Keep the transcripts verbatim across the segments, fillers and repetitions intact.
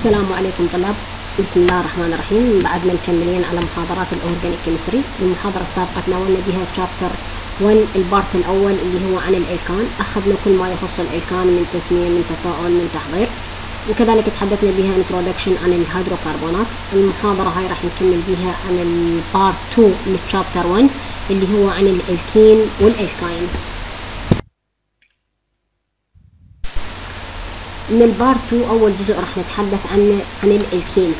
السلام عليكم طلاب، بسم الله الرحمن الرحيم. بعدنا مكملين على محاضرات الأورجانيك كيمستري. المحاضرة السابقة تناولنا بها شابتر واحد البارت الأول اللي هو عن الألكان، أخذنا كل ما يخص الألكان من تسمية من تفاعل من تحضير، وكذلك تحدثنا بها انترودكشن عن الهيدروكربونات. المحاضرة هاي راح نكمل بها عن البارت اثنين من شابتر واحد اللي هو عن الألكين والألكاين. من البارت اثنين أول جزء راح نتحدث عن عن الألكين.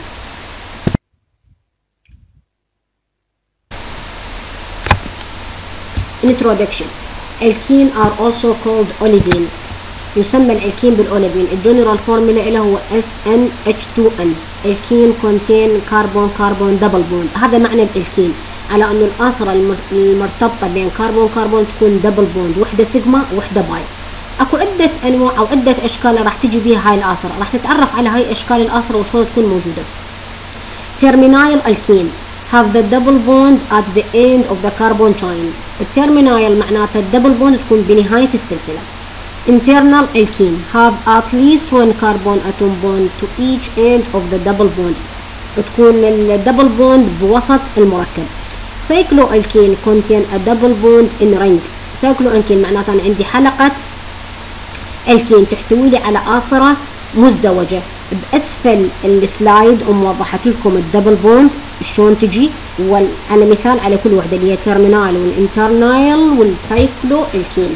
Introduction. Alkene are also called olivine. يسمى الألكين بالأوليفين. الجنرال فورمولا له هو إس إن إتش تو إن. Alkene contain carbon carbon double bond. هذا معنى الألكين، على أنه الآثرة المرتبطة بين كربون كربون تكون دبل بوند، وحدة سيجما وحدة باي. اكو عدة انواع او عدة اشكال راح تجي بها هاي الآثرة، راح نتعرف على هاي اشكال الآثرة وشلون تكون موجودة. Terminal alkene have the double bond at the end of the carbon chain. الترمينايل معناتها الدبل بوند تكون بنهاية السلسلة. Internal alkene have at least one carbon atom bond to each end of the double bond. تكون الدبل بوند بوسط المركب. Cycloalkene contain a double bond in ring. Cycloalkene معناتها أنا عندي حلقة الكين تحتوي لي على آثرة مزدوجة. بأسفل السلايد موضحت لكم الدبل بوند شلون تجي، وعلى مثال على كل وحدة اللي هي الترمينال والانترنايل والسايكلو الكين.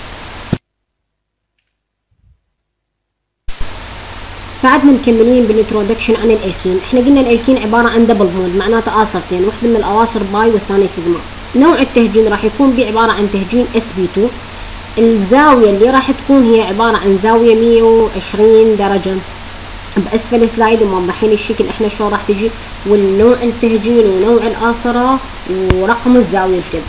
بعدنا مكملين بالانترودكشن عن الالكين. احنا قلنا الالكين عبارة عن دبل بوند معناته آثرتين، واحدة من الأواصر باي والثانية سيجما. نوع التهجين راح يكون به عبارة عن تهجين إس بي تو. الزاوية اللي راح تكون هي عبارة عن زاوية مية وعشرين درجة. بأسفل السلايد موضحين الشكل احنا شلون راح تجي، والنوع التهجين ونوع الآثرة ورقم الزاوية الجد.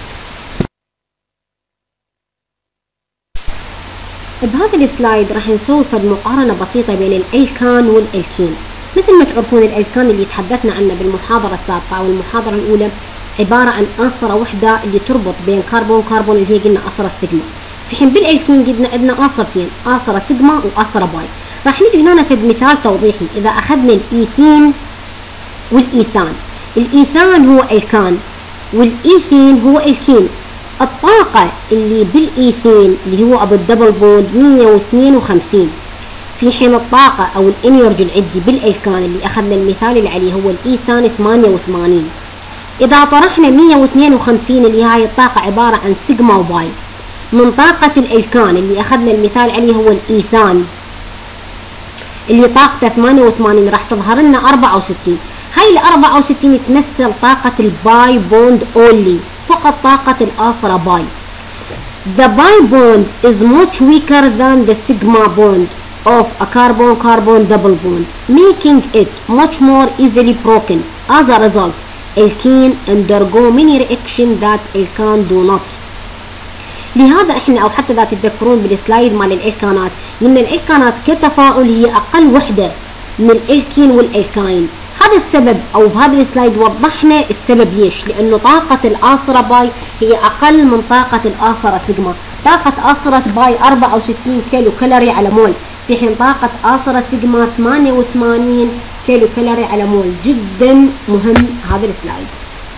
بهذا السلايد راح نسوي مقارنة بسيطة بين الألكان والألكين. مثل ما تعرفون الألكان اللي تحدثنا عنه بالمحاضرة السابقة أو المحاضرة الأولى عبارة عن آثرة وحدة اللي تربط بين كربون كربون اللي هي قلنا آثرة السيجما. في حين بالألكين قلنا عندنا آثرتين، آثرة سيجما وآثرة باي. راح نجي هنا ناخذ مثال توضيحي. إذا أخذنا الإيثين والإيثان، الإيثان هو ألكان والإيثين هو ألكين. الطاقة اللي بالإيثين اللي هو أبو الدبل بوند مية واثنين وخمسين، في حين الطاقة أو الإنرجي اللي عندي بالألكان اللي أخذنا المثال اللي عليه هو الإيثان ثمانية وثمانين. إذا طرحنا مية واثنين وخمسين اللي هاي الطاقة عبارة عن سيجما وباي من طاقة الألكان اللي أخذنا المثال عليه هو الإيثان اللي طاقته ثمانية وثمانين، راح تظهر لنا أربعة وستين. هاي ال أربعة وستين تمثل طاقة الباي بوند أونلي، فقط طاقة الآثرة باي. The bi bond is much weaker than the sigma bond of a carbon-carbon double bond, making it much more easily broken. As a result, alkene undergo many reactions that alkane do not. لهذا احنا او حتى اذا تتذكرون بالسلايد مال الالكانات قلنا الالكانات كتفاعل هي اقل وحده من الالكين والالكاين. هذا السبب او بهذا السلايد وضحنا السبب ليش، لانه طاقه الاثره باي هي اقل من طاقه الاثره سيجما. طاقه اثره باي أربعة وستين كيلو كالوري على مول، في حين طاقه اثره سيجما ثمانية وثمانين كيلو كالوري على مول. جدا مهم هذا السلايد.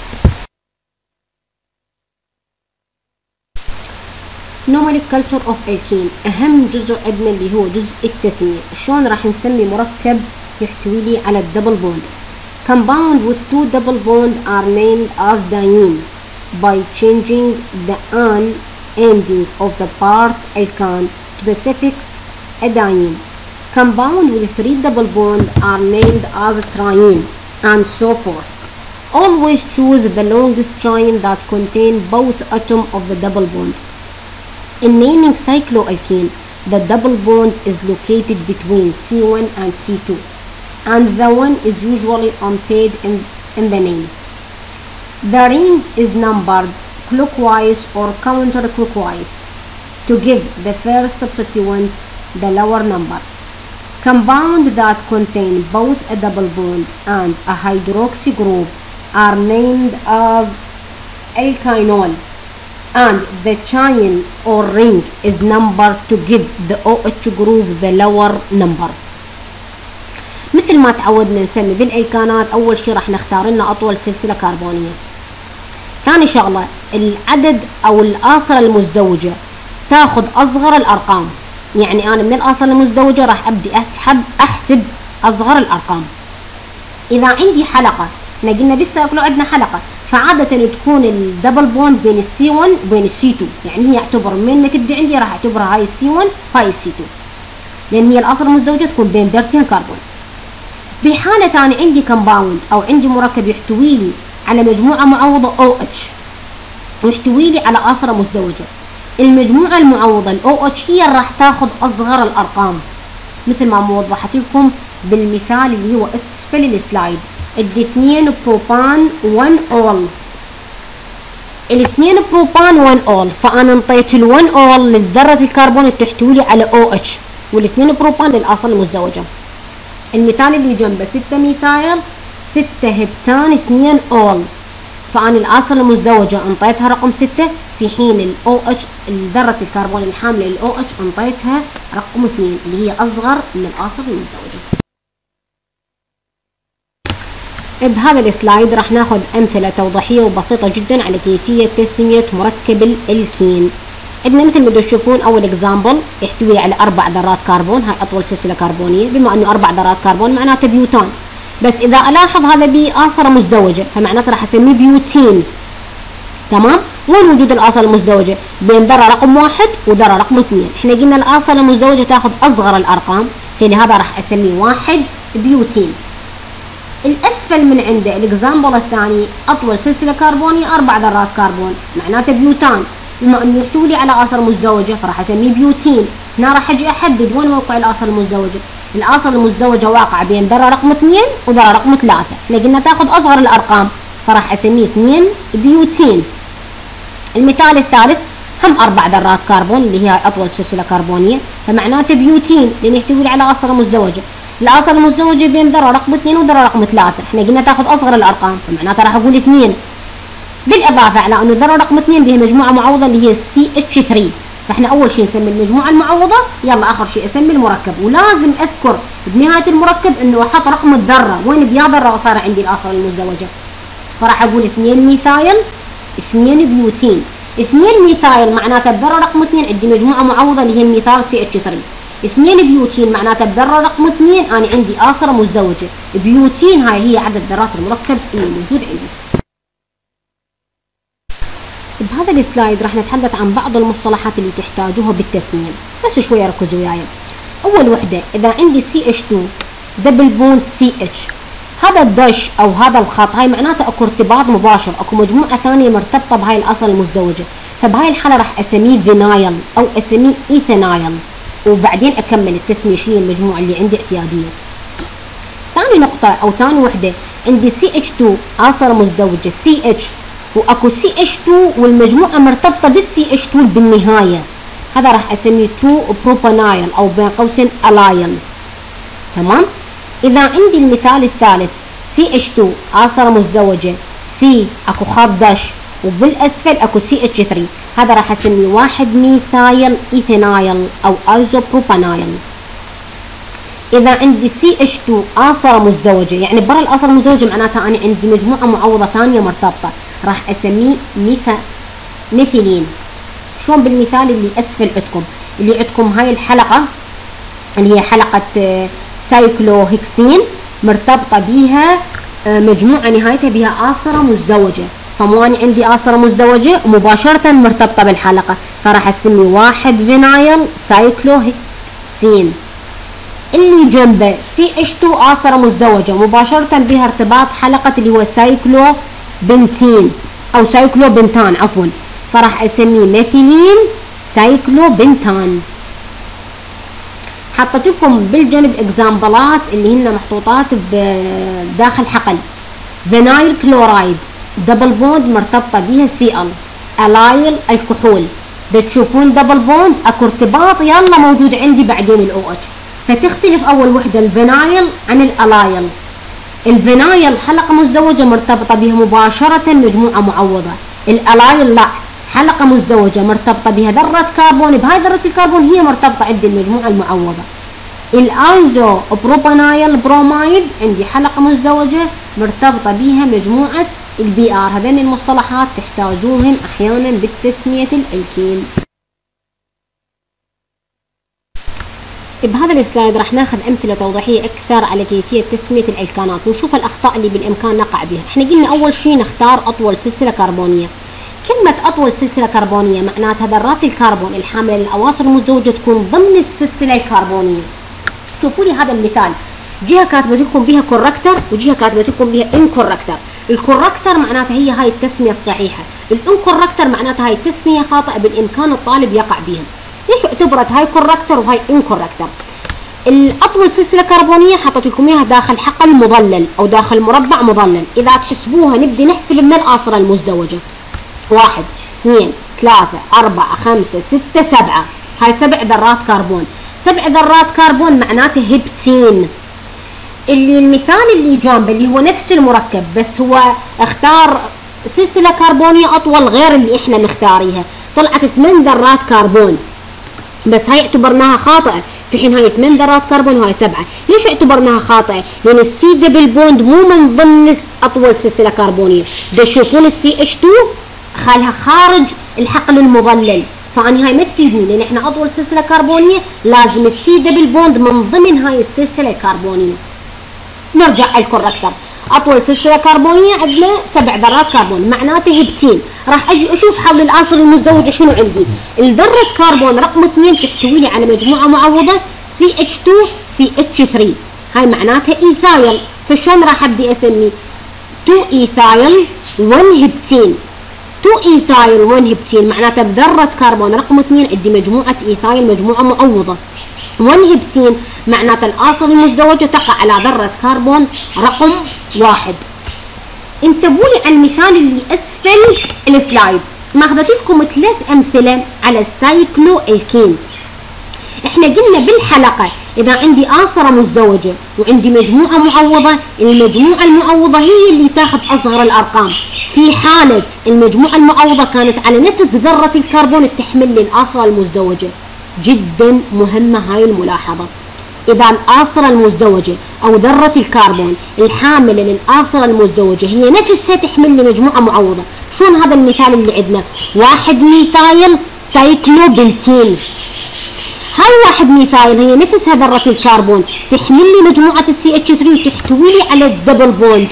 nomenclature of alkene. أهم جزء عندنا اللي هو جزء التسمية. شلون راح نسمي مركب يحتوي لي على الدبل بوند. Compound with two double bond are named as diene by changing the an ending of the part alkane to the suffix adiene. Compound with three double bond are named as triene, and so forth. Always choose the longest chain that contain both atoms of the double bond. In naming cycloalkene, the double bond is located between C one and C two, and the one is usually unpaid in, in the name. The ring is numbered clockwise or counterclockwise to give the first substituent the lower number. Compounds that contain both a double bond and a hydroxy group are named as alkynol, and the chain or ring is numbered to give the OH group the lower number. مثل ما تعودنا نسمي بالالكانات، اول شيء راح نختار لنا اطول سلسله كربونيه. ثاني شغله العدد او الاصل المزدوجه تاخذ اصغر الارقام، يعني انا من الاصل المزدوجه راح ابدي اسحب احسب اصغر الارقام. اذا عندي حلقه، احنا قلنا بالسابق لو عندنا حلقه فعاده تكون الدبل بوند بين السي واحد وبين السي اثنين، يعني هي اعتبر من ما تبدي عندي راح اعتبرها هاي السي واحد هاي السي اثنين، لان هي الاصل المزدوجه تكون بين درتين كربون. بحاله ثانيه عندي كومباوند او عندي مركب يحتوي لي على مجموعه معوضه او اتش ويحتوي لي على اصله مزدوجه، المجموعه المعوضه الاو اتش هي راح تاخذ اصغر الارقام، مثل ما موضحت لكم بالمثال اللي هو اسفل السلايد. ادي اثنين بروبان واحد اول، الاثنين بروبان واحد اول، فانا انطيت ال1 اول للذره الكربون اللي تحتوي لي على او اتش، والاثنين بروبان للاصل المزدوجه. المثال اللي جنبه ستة ميثايل ستة هبتان اثنين اول، فانا الاصل المزدوجه انطيتها رقم ستة، في حين الاو اتش ذره الكربون الحامله للاو اتش انطيتها رقم اثنين اللي هي اصغر من الاصل المزدوجه. بهذا السلايد راح ناخذ امثله توضيحيه وبسيطه جدا على كيفيه تسميه مركب الالكين. عندنا مثل ما تشوفون اول اكزامبل يحتوي على اربع ذرات كربون، هاي اطول سلسله كربونيه، بما انه اربع ذرات كربون معناته بيوتان، بس اذا الاحظ هذا باصله مزدوجه فمعناته راح اسميه بيوتين. تمام؟ وين وجود الاصل المزدوجه؟ بين ذره رقم واحد وذره رقم اثنين، احنا قلنا الاصل المزدوجه تاخذ اصغر الارقام، فلهذا راح اسميه واحد بيوتين. الاسفل من عنده الاكزامبل الثاني اطول سلسله كربونيه اربع ذرات كربون، معناته بيوتان، بما انه يحتوي لي على اصل مزدوجه فراح اسميه بيوتين. هنا راح اجي احدد وين موقع الاصل المزدوجه، الاصل المزدوجه واقعه بين ذره رقم اثنين وذره رقم ثلاثة، احنا قلنا تاخذ اصغر الارقام فراح اسميه اثنين بيوتين. المثال الثالث هم اربع ذرات كربون اللي هي اطول سلسله كربونيه، فمعناته بيوتين لان يحتوي لي على اصل مزدوجه، الاصل المزدوجه بين ذره رقم اثنين وذره رقم ثلاثة، احنا قلنا تاخذ اصغر الارقام فمعناته راح اقول اثنين. بالاضافه على انه الذره رقم اثنين بها مجموعه معوضه اللي هي سي اتش ثلاثة، فاحنا اول شيء نسمي المجموعه المعوضه، يلا اخر شيء اسمي المركب، ولازم اذكر بنهايه المركب انه احط رقم الذره وين بيا ذره صار عندي الاصل المزدوجه، فراح اقول اثنين ميثايل اثنين بيوتين. اثنين ميثايل معناته الذره رقم اثنين عندي مجموعه معوضه اللي هي الميثال سي اتش ثلاثة، اثنين بيوتين معناته الذره رقم اثنين انا عندي اصله مزدوجه، بيوتين هاي هي عدد ذرات المركب اللي موجود عندي. بهذا السلايد راح نتحدث عن بعض المصطلحات اللي تحتاجوها بالتسميه، بس شويه ركزوا وياي. اول وحده اذا عندي سي اتش اثنين دبل بوند سي اتش، هذا الدش او هذا الخط هاي معناته اكو ارتباط مباشر، اكو مجموعه ثانيه مرتبطه بهاي الاصل المزدوجه، فبهاي الحاله راح اسميه فينايل او اسميه ايثانايل، وبعدين اكمل التسميه شنو المجموعه اللي عندي اعتياديه. ثاني نقطه او ثاني وحده عندي سي اتش اثنين اصل مزدوجه سي اتش، واكو سي اتش اثنين والمجموعه مرتبطه بالسي اتش اثنين بالنهايه، هذا راح اسميه اثنين بروبانايل او بين قوسين الايل. تمام؟ اذا عندي المثال الثالث سي اتش اثنين اصل مزدوجه سي اكو خط دش وبالاسفل اكو سي اتش ثلاثة، هذا راح اسميه واحد ميثايل ايثانايل او ايزوبروبانايل. اذا عندي سي اتش اثنين اصل مزدوجه يعني برا الاصل المزدوجه معناتها انا عندي مجموعه معوضه ثانيه مرتبطه، راح اسميه ميثا ميثيلين. شلون بالمثال اللي اسفل عندكم اللي عندكم هاي الحلقه اللي هي حلقه سايكلوهكسين مرتبطه بها مجموعه نهايتها بها اصره مزدوجه، فمو انا عندي اصره مزدوجه ومباشره مرتبطه بالحلقه، فراح اسمي واحد فينايل سايكلوهكسين. اللي جنبه سي اتش اثنين اصره مزدوجه مباشره بها ارتباط حلقه اللي هو سايكلو بنتين او سايكلو بنتان عفوا، فراح اسميه ميثيلين سايكلو بنتان. حطيت لكم بالجنب اكزامبلات اللي هن محطوطات بداخل حقل. فينايل كلورايد دبل بوند مرتبطه بها سي ال، الايل الكحول، بتشوفون دبل بوند اكو ارتباط يلا موجود عندي بعدين الاو اتش، فتختلف اول وحده الفينايل عن الالايل. الفينايل حلقه مزدوجه مرتبطه بها مباشره مجموعه معوضه، الالايل لا حلقه مزدوجه مرتبطه بها ذره كربون، بهاي ذره الكربون هي مرتبطه عندي المجموعه المعوضه. الايزو بروبانايل برومايد عندي حلقة مزدوجة مرتبطة بها مجموعة البي ار. هذين المصطلحات تحتاجوهم احيانا بالتسمية الالكين. بهذا السلايد راح ناخذ امثله توضيحيه اكثر على كيفيه تسميه الالكانات ونشوف الاخطاء اللي بالامكان نقع بها. احنا قلنا اول شيء نختار اطول سلسله كربونيه. كلمه اطول سلسله كربونيه معناتها ذرات الكربون الحامله للعناصر المزدوجه تكون ضمن السلسله الكربونيه. شوفوا لي هذا المثال، جهه كاتبه لكم بها كوركتر وجهه كاتبه لكم بها انكوركتر. الكوركتر معناتها هي هاي التسميه الصحيحه، الانكوركتر معناتها هاي التسميه خاطئه بالامكان الطالب يقع بها. ليش اعتبرت هاي كوركتر وهاي انكوركتر؟ الاطول سلسله كربونيه حطيت لكم اياها داخل حقل مظلل او داخل مربع مظلل. اذا تحسبوها نبدي نحسب من العناصر المزدوجه، واحد اثنين ثلاثة أربعة خمسة ستة سبعة، هاي سبع ذرات كربون. سبع ذرات كربون معناته هبتين. اللي المثال اللي جنبه اللي هو نفس المركب بس هو اختار سلسله كربونيه اطول غير اللي احنا مختاريها، طلعت ثمان ذرات كربون، بس هاي اعتبرناها خاطئة، في حين هاي ثمان ذرات كربون وهاي سبعة. ليش اعتبرناها خاطئة؟ لأن السي دبل بوند مو من ضمن أطول سلسلة كربونية. دا تشوفون السي اتش تو خالها خارج الحقل المظلل، فأني هاي ما تفيدني لأن احنا أطول سلسلة كربونية لازم السي دبل بوند من ضمن هاي السلسلة الكربونية. نرجع على الكوركتر، اطول سلسله كربونيه عندنا سبع ذرات كربون معناته هبتين. راح اجي اشوف حول العنصر المزدوجه شنو عندي. الذره كربون رقم اثنين تحتوي لي على مجموعه معوضه سي اتش تو سي اتش ثري، هاي معناتها ايثايل. فشلون راح ابدي اسمي؟ تو ايثايل واحد هبتين. تو ايثايل واحد هبتين معناتها بذره كربون رقم اثنين عندي مجموعه ايثايل مجموعه معوضه. واحد هبتين معناتها العناصر المزدوجة تقع على ذرة كربون رقم واحد. انتبهوا لي على المثال اللي اسفل السلايد، ماخذت لكم ثلاث امثلة على السايكلو الكين. احنا قلنا بالحلقة اذا عندي عنصرة مزدوجة وعندي مجموعة معوضة، المجموعة المعوضة هي اللي تاخذ اصغر الارقام. في حالة المجموعة المعوضة كانت على نفس ذرة الكربون تحمل لي العناصر المزدوجة. جدا مهمة هاي الملاحظة. إذا العناصر المزدوجة أو ذرة الكربون الحاملة للعناصر المزدوجة هي نفسها تحمل لي مجموعة معوضة. شلون هذا المثال اللي عندنا؟ واحد ميثايل سايكلوبنتين. هاي واحد ميثايل هي نفسها ذرة الكربون تحمل لي مجموعة السي اتش ثري وتحتوي لي على الدبل بوند.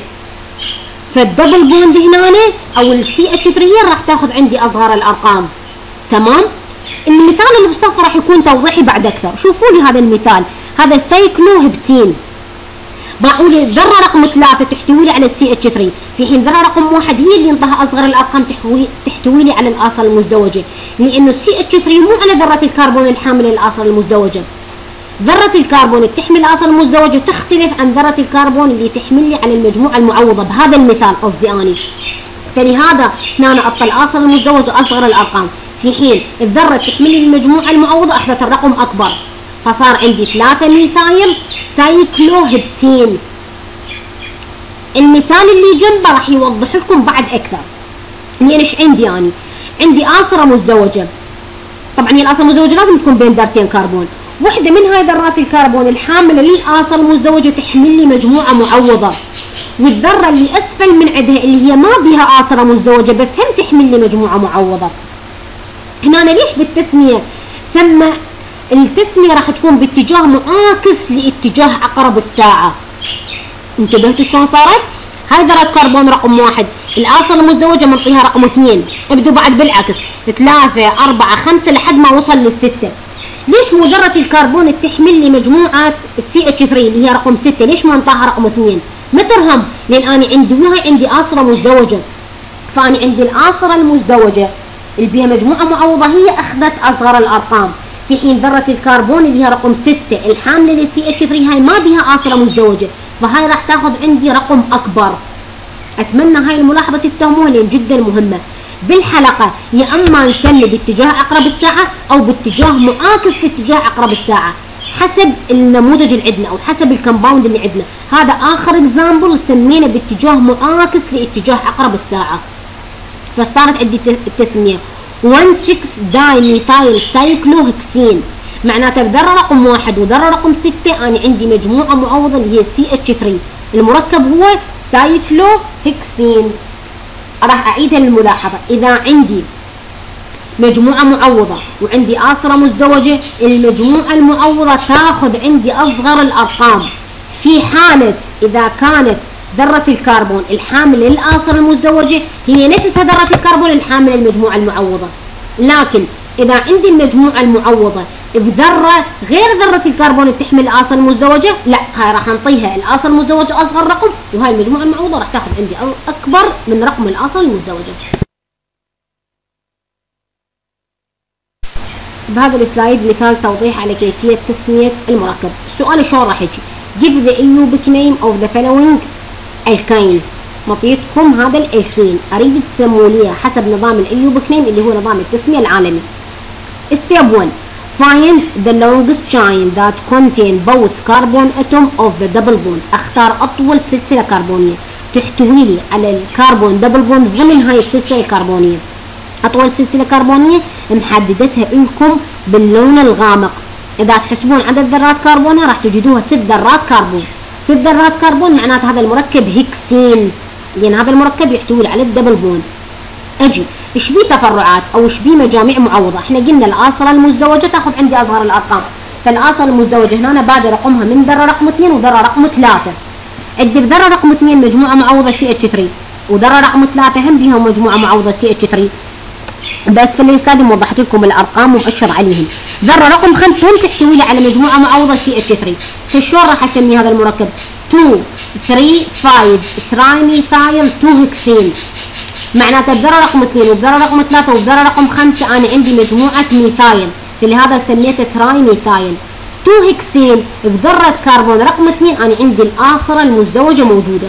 فالدبل بوند هنا أو السي اتش ثري راح تاخذ عندي أصغر الأرقام. تمام؟ المثال اللي بالصف راح يكون توضيحي بعد اكثر. شوفوا لي هذا المثال، هذا سايكلو هبتين. باقوا لي الذره رقم ثلاثة تحتوي لي على السي اتش ثري، في حين ذره رقم واحد هي اللي انطاها اصغر الارقام تحتوي تحتوي لي على العناصر المزدوجه، لانه السي اتش ثري مو على ذره الكربون الحامله للعناصر المزدوجه. ذره الكربون اللي تحمل العناصر المزدوجه تختلف عن ذره الكربون اللي تحمل لي على المجموعه المعوضه بهذا المثال قصدي اني. فلهذا هنا اعطى العناصر المزدوجه اصغر الارقام، في حين الذرة تحمل المجموعة المعوضة أخذت الرقم أكبر، فصار عندي ثلاثة ميثايل سايكلو هبتين. المثال اللي جنبه راح يوضح لكم بعد أكثر. يعني ايش عندي أنا؟ عندي عنصرة مزدوجة. طبعا هي العناصر المزدوجة لازم تكون بين ذرتين كربون، واحدة من هاي ذرات الكربون الحاملة للعناصر المزدوجة تحمل لي مجموعة معوضة، والذرة اللي أسفل من عندها اللي هي ما بها عنصرة مزدوجة بس هم تحمل لي مجموعة معوضة. هنا أنا ليش بالتسمية سمى التسمية راح تكون باتجاه معاكس لاتجاه عقرب الساعة. انتبهتوا شلون صارت؟ هاي ذرة كربون رقم واحد، العناصر المزدوجة منطيها رقم اثنين، ابدوا بعد بالعكس ثلاثة أربعة خمسة لحد ما وصل للستة. ليش مو ذرة الكربون تحمل لي مجموعة السي اتش ثري اللي هي رقم ستة، ليش ما انطاها رقم اثنين؟ ما ترهم، لأن أنا عندي وهي عندي عنصرة مزدوجة، فأنا عندي العنصرة المزدوجة اللي بها مجموعة معوضة هي أخذت أصغر الأرقام، في حين ذرة الكربون اللي هي رقم ستة الحاملة للسي اتش ثري هاي ما بها عنصرة مزدوجة، فهاي راح تاخذ عندي رقم أكبر. أتمنى هاي الملاحظة تفهموها لأن جدا مهمة. بالحلقة يا أما نسمي باتجاه عقرب الساعة أو باتجاه معاكس لاتجاه عقرب الساعة حسب النموذج اللي عندنا أو حسب الكمباوند اللي عندنا. هذا آخر اكزامبل سمينا باتجاه معاكس لاتجاه عقرب الساعة، فصارت عندي التسمية واحد ستة داي ميثايل سايكلوهكسين. معناته بذرة رقم واحد وذرة رقم ستة أنا عندي مجموعة معوضة اللي هي سي اتش ثلاثة. المركب هو سايكلوهكسين. راح أعيدها للملاحظة، إذا عندي مجموعة معوضة وعندي آصرة مزدوجة، المجموعة المعوضة تاخذ عندي أصغر الأرقام. في حالة إذا كانت ذرة الكربون الحاملة للآصرة المزدوجة هي نفسها ذرة الكربون الحاملة للمجموعة المعوضة، لكن إذا عندي المجموعة المعوضة بذرة غير ذرة الكربون اللي تحمل الآصرة المزدوجة، لا هاي راح نعطيها الآصرة المزدوجة أصغر رقم، وهاي المجموعة المعوضة راح تاخذ عندي أكبر من رقم الآصرة المزدوجة. بهذا السلايد مثال توضيح على كيفية تسمية المركب. السؤال شلون راح يجي؟ give the aerobic name of the following alkyne. مطيتكم هذا الالكين اريد تسموا لي حسب نظام الايوبيك نيم اللي هو نظام التسمية العالمي. step one find the longest chain that contain both carbon atom of the double bond. اختار اطول سلسلة كربونية تحتوي لي على الكربون دبل بوند ضمن هاي السلسلة الكربونية. اطول سلسلة كربونية محددتها لكم باللون الغامق. اذا تحسبون عدد ذرات كربونها راح تجدوها ست ذرات كربون. ست ذرات كربون معناته هذا المركب هيكسين، لان هذا المركب يحتوي على الدبل بوند. اجي ايش بيه تفرعات او ايش بيه مجاميع معوضة؟ احنا قلنا الآصرة المزدوجة تاخذ عندي اصغر الارقام، فالآصرة المزدوجة هنا أنا بادئ رقمها من ذرة رقم اثنين وذرة رقم ثلاثة. عندي بذرة رقم اثنين مجموعة معوضة سي اتش ثلاثة، وذرة رقم ثلاثة هم بيها مجموعة معوضة سي اتش ثلاثة. بأسفل السلايد وضحت لكم الارقام ومؤشر عليهم. ذرة رقم خمسة هم تحتوي لي على مجموعة معوضة سي اتش ثلاثة. فشلون راح اسمي هذا المركب؟ اثنين ثلاثة خمسة ترايميثايل اثنين هكسين. معناته بذرة رقم اثنين وبذرة رقم ثلاثة وبذرة رقم خمسة أنا عندي مجموعة ميثايل، فلهذا سميته ترايميثايل. اثنين هكسين بذرة كربون رقم اثنين أنا عندي الآصرة المزدوجة موجودة.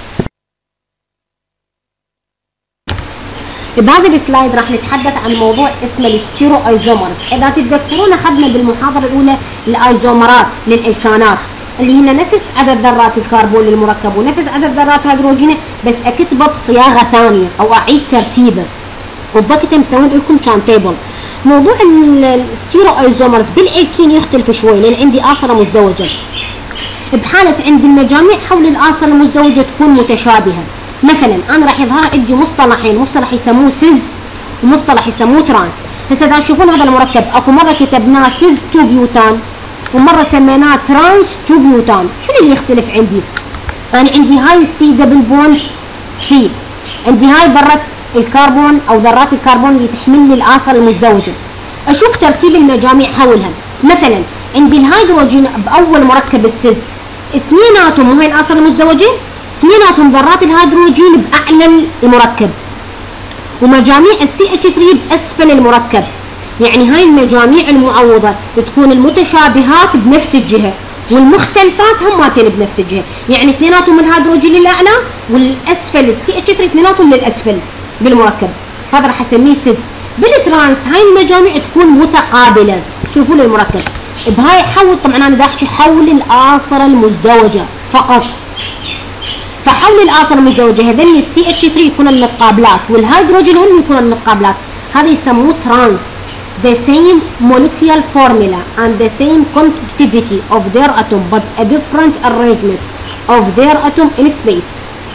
بهذا السلايد راح نتحدث عن موضوع اسمه الستيرو ايزومرز. إذا تتذكرون أخذنا بالمحاضرة الأولى الأيزومرات للإلكانات اللي هن نفس عدد ذرات الكربون للمركب ونفس عدد ذرات هيدروجينه، بس اكتبه بصياغه ثانيه او اعيد ترتيبه، وبوقتها مسوي لكم كان تيبل. موضوع الستيرو ايزومرز بالالكين يختلف شوي لان عندي آصرة مزدوجه. بحاله عندي المجاميع حول الآصرة المزدوجه تكون متشابهه. مثلا انا راح يظهر عندي مصطلحين، مصطلح يسموه سيز ومصطلح يسموه ترانس. هسه اذا تشوفون هذا المركب اكو مره كتبناه سيز تو بيوتان ومرة سميناه ترانس تو بيوتان. شنو اللي يختلف عندي؟ أنا عندي هاي السي دبل بوند سي، عندي هاي ذرة الكربون أو ذرات الكربون اللي تحمل لي الآصرة المزدوجة. أشوف ترتيب المجاميع حولها. مثلا عندي الهيدروجين بأول مركب السيز اثنيناتهم وهي الآصرة المزدوجة، اثنيناتهم ذرات الهيدروجين بأعلى المركب، ومجاميع السي اتش ثلاثة بأسفل المركب. يعني هاي المجاميع المعوضة تكون المتشابهات بنفس الجهة والمختلفات هماتين بنفس الجهة، يعني اثنيناتهم الهيدروجين للأعلى والأسفل السي اتش ثلاثة اثنيناتهم للأسفل بالمركب. هذا راح اسميه سيد. بالترانس هاي المجاميع تكون متقابلة. شوفوا لي المركب بهاي حول، طبعا انا دا احكي حول الآصرة المزدوجة فقط، فحول الآصرة المزدوجة هذول السي اتش ثلاثة يكونوا متقابلات والهيدروجين هم يكونوا متقابلات. هذا يسموه ترانس. The same molecular formula and the same conductivity of their atom but a different arrangement of their atom in space.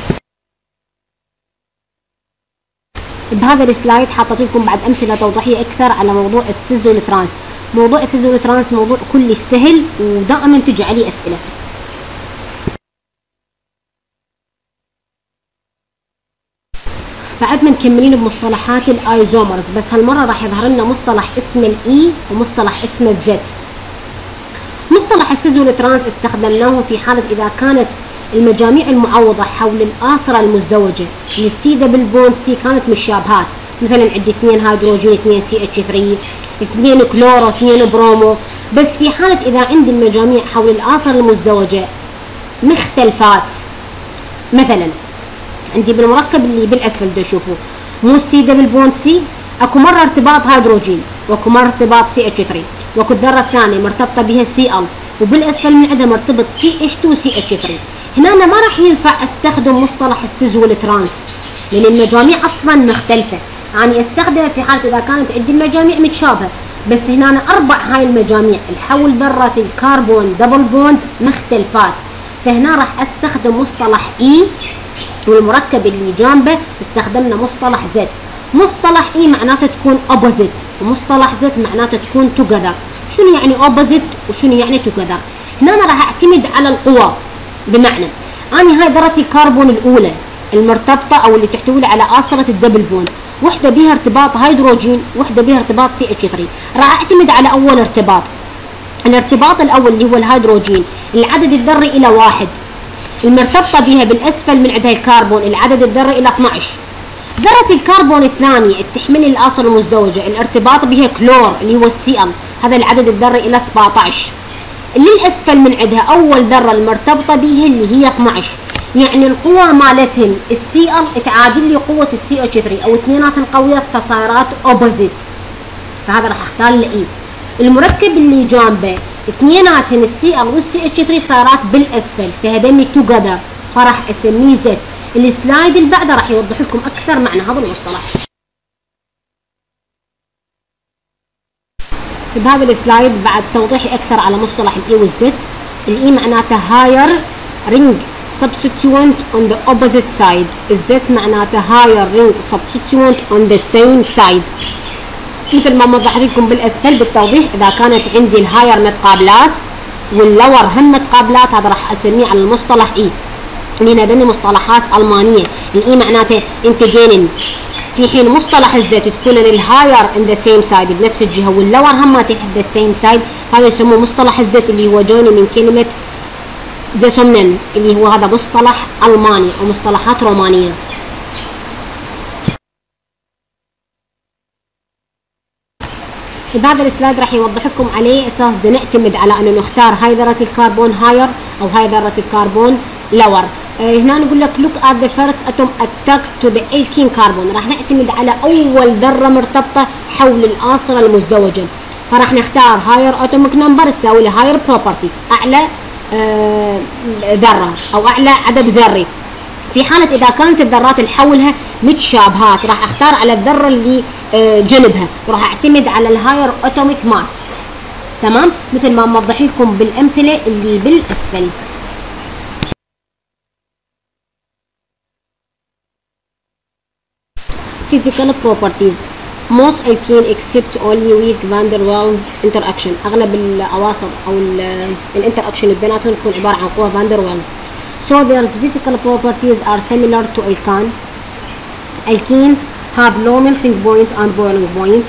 بهذا السلايد حاطط لكم بعد امثله توضيحيه اكثر على موضوع السيز والترانس. موضوع السيز والترانس موضوع كلش سهل ودائما تجي عليه اسئله. بعدنا مكملين بمصطلحات الايزومرز، بس هالمره راح يظهر لنا مصطلح اسمه الاي ومصطلح اسمه الزد. مصطلح السيز والترانس استخدمناه في حاله اذا كانت المجاميع المعوضه حول الآصرة المزدوجه السي دبل بوند سي كانت مشابهات. مثلا عندي اثنين هيدروجين اثنين سي اتش ثلاثة اثنين كلورو اثنين برومو. بس في حاله اذا عندي المجاميع حول الآصرة المزدوجه مختلفات، مثلا عندي بالمركب اللي بالاسفل ده شوفوا مو سي دبل بوند سي، اكو مره ارتباط هيدروجين واكو مره ارتباط سي اتش ثلاثة واكو الذره الثانيه مرتبطه بها سي ال وبالاسفل من عندها مرتبط سي اتش اثنين سي اتش ثلاثة. هنا أنا ما راح ينفع استخدم مصطلح السيز والترانس لان المجاميع اصلا مختلفه. يعني استخدمه في حاله اذا كانت عندي المجاميع متشابهه بس هنا اربع هاي المجاميع الحول ذرة الكربون دبل بوند مختلفات، فهنا راح استخدم مصطلح اي، والمركب اللي جنبه استخدمنا مصطلح زد. مصطلح اي معناته تكون اوبوزيت، ومصطلح زد معناته تكون توجذر. شنو يعني اوبوزيت وشنو يعني توجذر؟ هنا أنا راح اعتمد على القوى، بمعنى اني هاي ذرة الكربون الاولى المرتبطة او اللي تحتوي على آصلة الدبل بوند، وحدة بها ارتباط هيدروجين، وحدة بها ارتباط سي اتش ثلاثة. راح اعتمد على اول ارتباط. الارتباط الاول اللي هو الهيدروجين العدد الذري الى واحد، المرتبطة بها بالاسفل من عندها الكربون العدد الذري الى اثنعش. ذرة الكربون الثانية تحمل الآصل المزدوجة الارتباط بها كلور اللي هو السي ال، هذا العدد الذري الى سبعطعش. اللي الاسفل من عندها اول ذرة المرتبطة بها اللي هي اثنعش، يعني القوة مالتهم السي ال تعادل لي قوة السي اتش ثلاثة او اثنيناتهم قويات فصارت اوبوزيت، فهذا راح اختار الاي. المركب اللي جنبه اثنيناتهم السي ال والسي اتش ثلاثة صارت بالاسفل، فهذني توجذر، فراح اسميه زد. السلايد اللي بعده راح يوضح لكم اكثر معنى هذا المصطلح. بهذا السلايد بعد توضيحي اكثر على مصطلح الاي والزد. الاي معناته هاير رينج substituent on the opposite side، الزد معناته higher ring substituent on the same side. مثل ما موضحت لكم بالاسفل بالتوضيح، اذا كانت عندي الهاير متقابلات واللور هم متقابلات هذا راح اسميه على المصطلح اي، لان هذني مصطلحات المانيه. الاي معناته انتجين، في حين مصطلح الزد تكون الهاير ان ذا سيم سايد بنفس الجهه واللور هم تحت ذا سيم سايد، هذا يسموه مصطلح الزد اللي هو جوني من كلمه ديسومنن اللي هو هذا مصطلح الماني او مصطلحات رومانيه. بهذا السلايد راح يوضح لكم عليه اساس بدنا نعتمد على انه نختار هاي ذرة الكربون هاير او هاي ذرة الكربون لور. آه هنا نقول لك look at the first atom attached to the alkene carbon، راح نعتمد على اول ذرة مرتبطة حول الآصلة المزدوجة، فراح نختار هاير اتوميك نمبر تساوي له هاير بروبرتي، اعلى آه ذرة او اعلى عدد ذري. في حالة اذا كانت الذرات اللي حولها متشابهات راح اختار على الذرة اللي آه جنبها، وراح اعتمد على الهاير اتوميك ماس. تمام، مثل ما موضح لكم بالامثلة اللي بالاسفل. physical properties most alkene except only weak van der Waals interaction، اغلب الاواصر او الانتراكشن اللي بيناتهم تكون عبارة عن قوة فان در والز. So their physical properties are similar to alkane. Alkenes have low melting point and boiling point.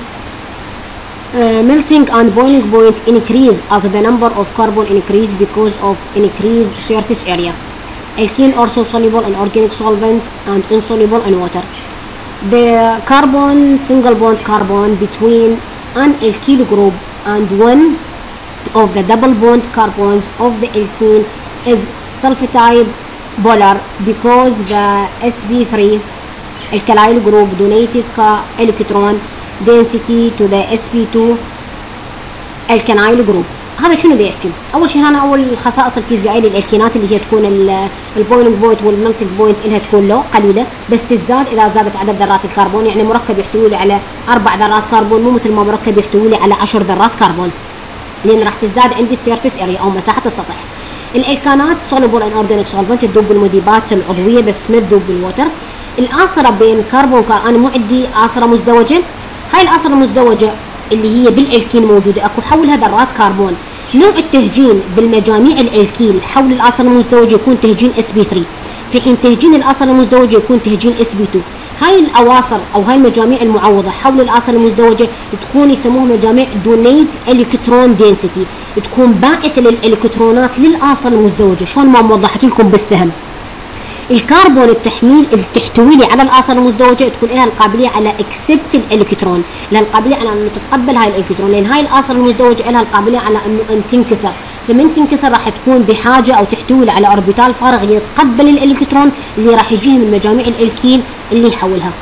Uh, melting and boiling point increase as the number of carbon increase because of increased surface area. Alkene also soluble in organic solvents and insoluble in water. The carbon single bond carbon between an alkyl group and one of the double bond carbons of the alkene is sulfide polar because the S p three alkyl group donated electron density to the S p two alkyl group. هذا شنو بده يحكي؟ اول شيء هنا اول الخصائص الفيزيائيه للالكينات اللي هي تكون البويلنج بوينت والملتنج بوينت انها تكون لو قليله، بس تزداد اذا زادت عدد ذرات الكربون، يعني مركب يحتوي لي على اربع ذرات كربون مو مثل ما مركب يحتوي لي على عشر ذرات كربون، لان راح تزداد عندي السيرفيس اريا او مساحه السطح. الالكانات soluble in organic solvent تذوب بالمذيبات العضويه بس ما تذوب بالوتر. الآصرة بين كربون كار انا مو عندي آصرة مزدوجه، هاي الآصرة المزدوجه اللي هي بالالكين موجوده اكو حولها ذرات كربون. نوع التهجين بالمجاميع الالكيل حول الآصرة المزدوجه يكون تهجين اس بي ثلاثة، في حين تهجين الآصرة المزدوجه يكون تهجين اس بي اثنين. هاي الاواصر او هاي المجاميع المعوضه حول الآصرة المزدوجه تكون يسموها مجاميع دونيت الكترون دينسيتي، تكون باعثه للالكترونات للآصرة المزدوجه. شلون ما وضحت لكم بالسهم. الكربون التحميل اللي تحتوي لي على الآصرة المزدوجه تكون لها القابليه على اكسبت الالكترون، لها القابليه على انه تتقبل هاي الالكترون، لان هاي الآصرة المزدوجه لها القابليه على انه ان تنكسر، فمن تنكسر راح تكون بحاجه او تحتوي على اوربيتال فارغ يتقبل الالكترون اللي راح يجيه من مجاميع الالكيل اللي يحولها.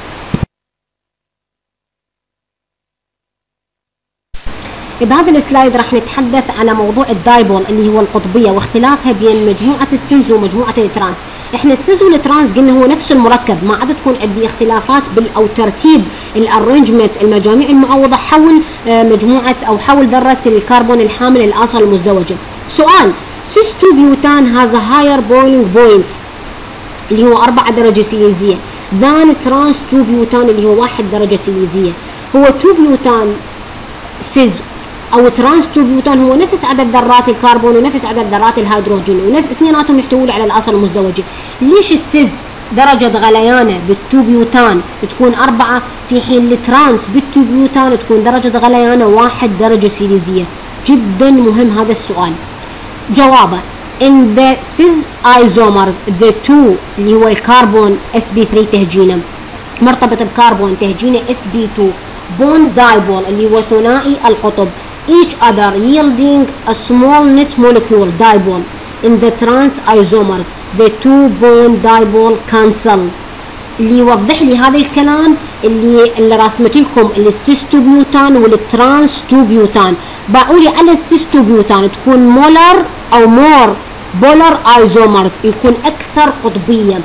بهذا السلايد راح نتحدث على موضوع الدايبول اللي هو القطبيه واختلافها بين مجموعه السيلز ومجموعه الترانس. احنا السيز والترانس قلنا هو نفس المركب، ما عاد تكون عندي اختلافات بال او ترتيب الارينجمنت المجاميع المعوضه حول مجموعه او حول ذره الكربون الحامل العنصر المزدوجه. سؤال: سيس تو بيوتان هذا هاير بويلينج بوينت اللي هو أربعة درجة سيليزية ذان ترانس تو بيوتان اللي هو واحد درجة سيليزية. هو تو بيوتان سيز او ترانس تو بيوتان هو نفس عدد ذرات الكربون ونفس عدد ذرات الهيدروجين ونفس اثنيناتهم يحتوون على العنصر المزدوجة. ليش السيز درجة غليانه بالتو بيوتان تكون أربعة في حين الترانس بالتو بيوتان تكون درجة غليانه واحد درجة سيليزية؟ جدا مهم هذا السؤال. جوابه: in the cis isomers the two اللي هو الكربون اس بي ثلاثة تهجينه مرتبط بكربون تهجينه اس بي اثنين bond dipole اللي هو ثنائي القطب each other yielding a small net molecule dipole. in the trans isomers the two bond dipole cancel. اللي يوضح لي هذا الكلام اللي اللي رسمت لكم اللي السيستو بيوتان والترانس تو بيوتان، باقولي على السيستو بيوتان تكون مولر او مور بولر ايزومرز يكون اكثر قطبيه.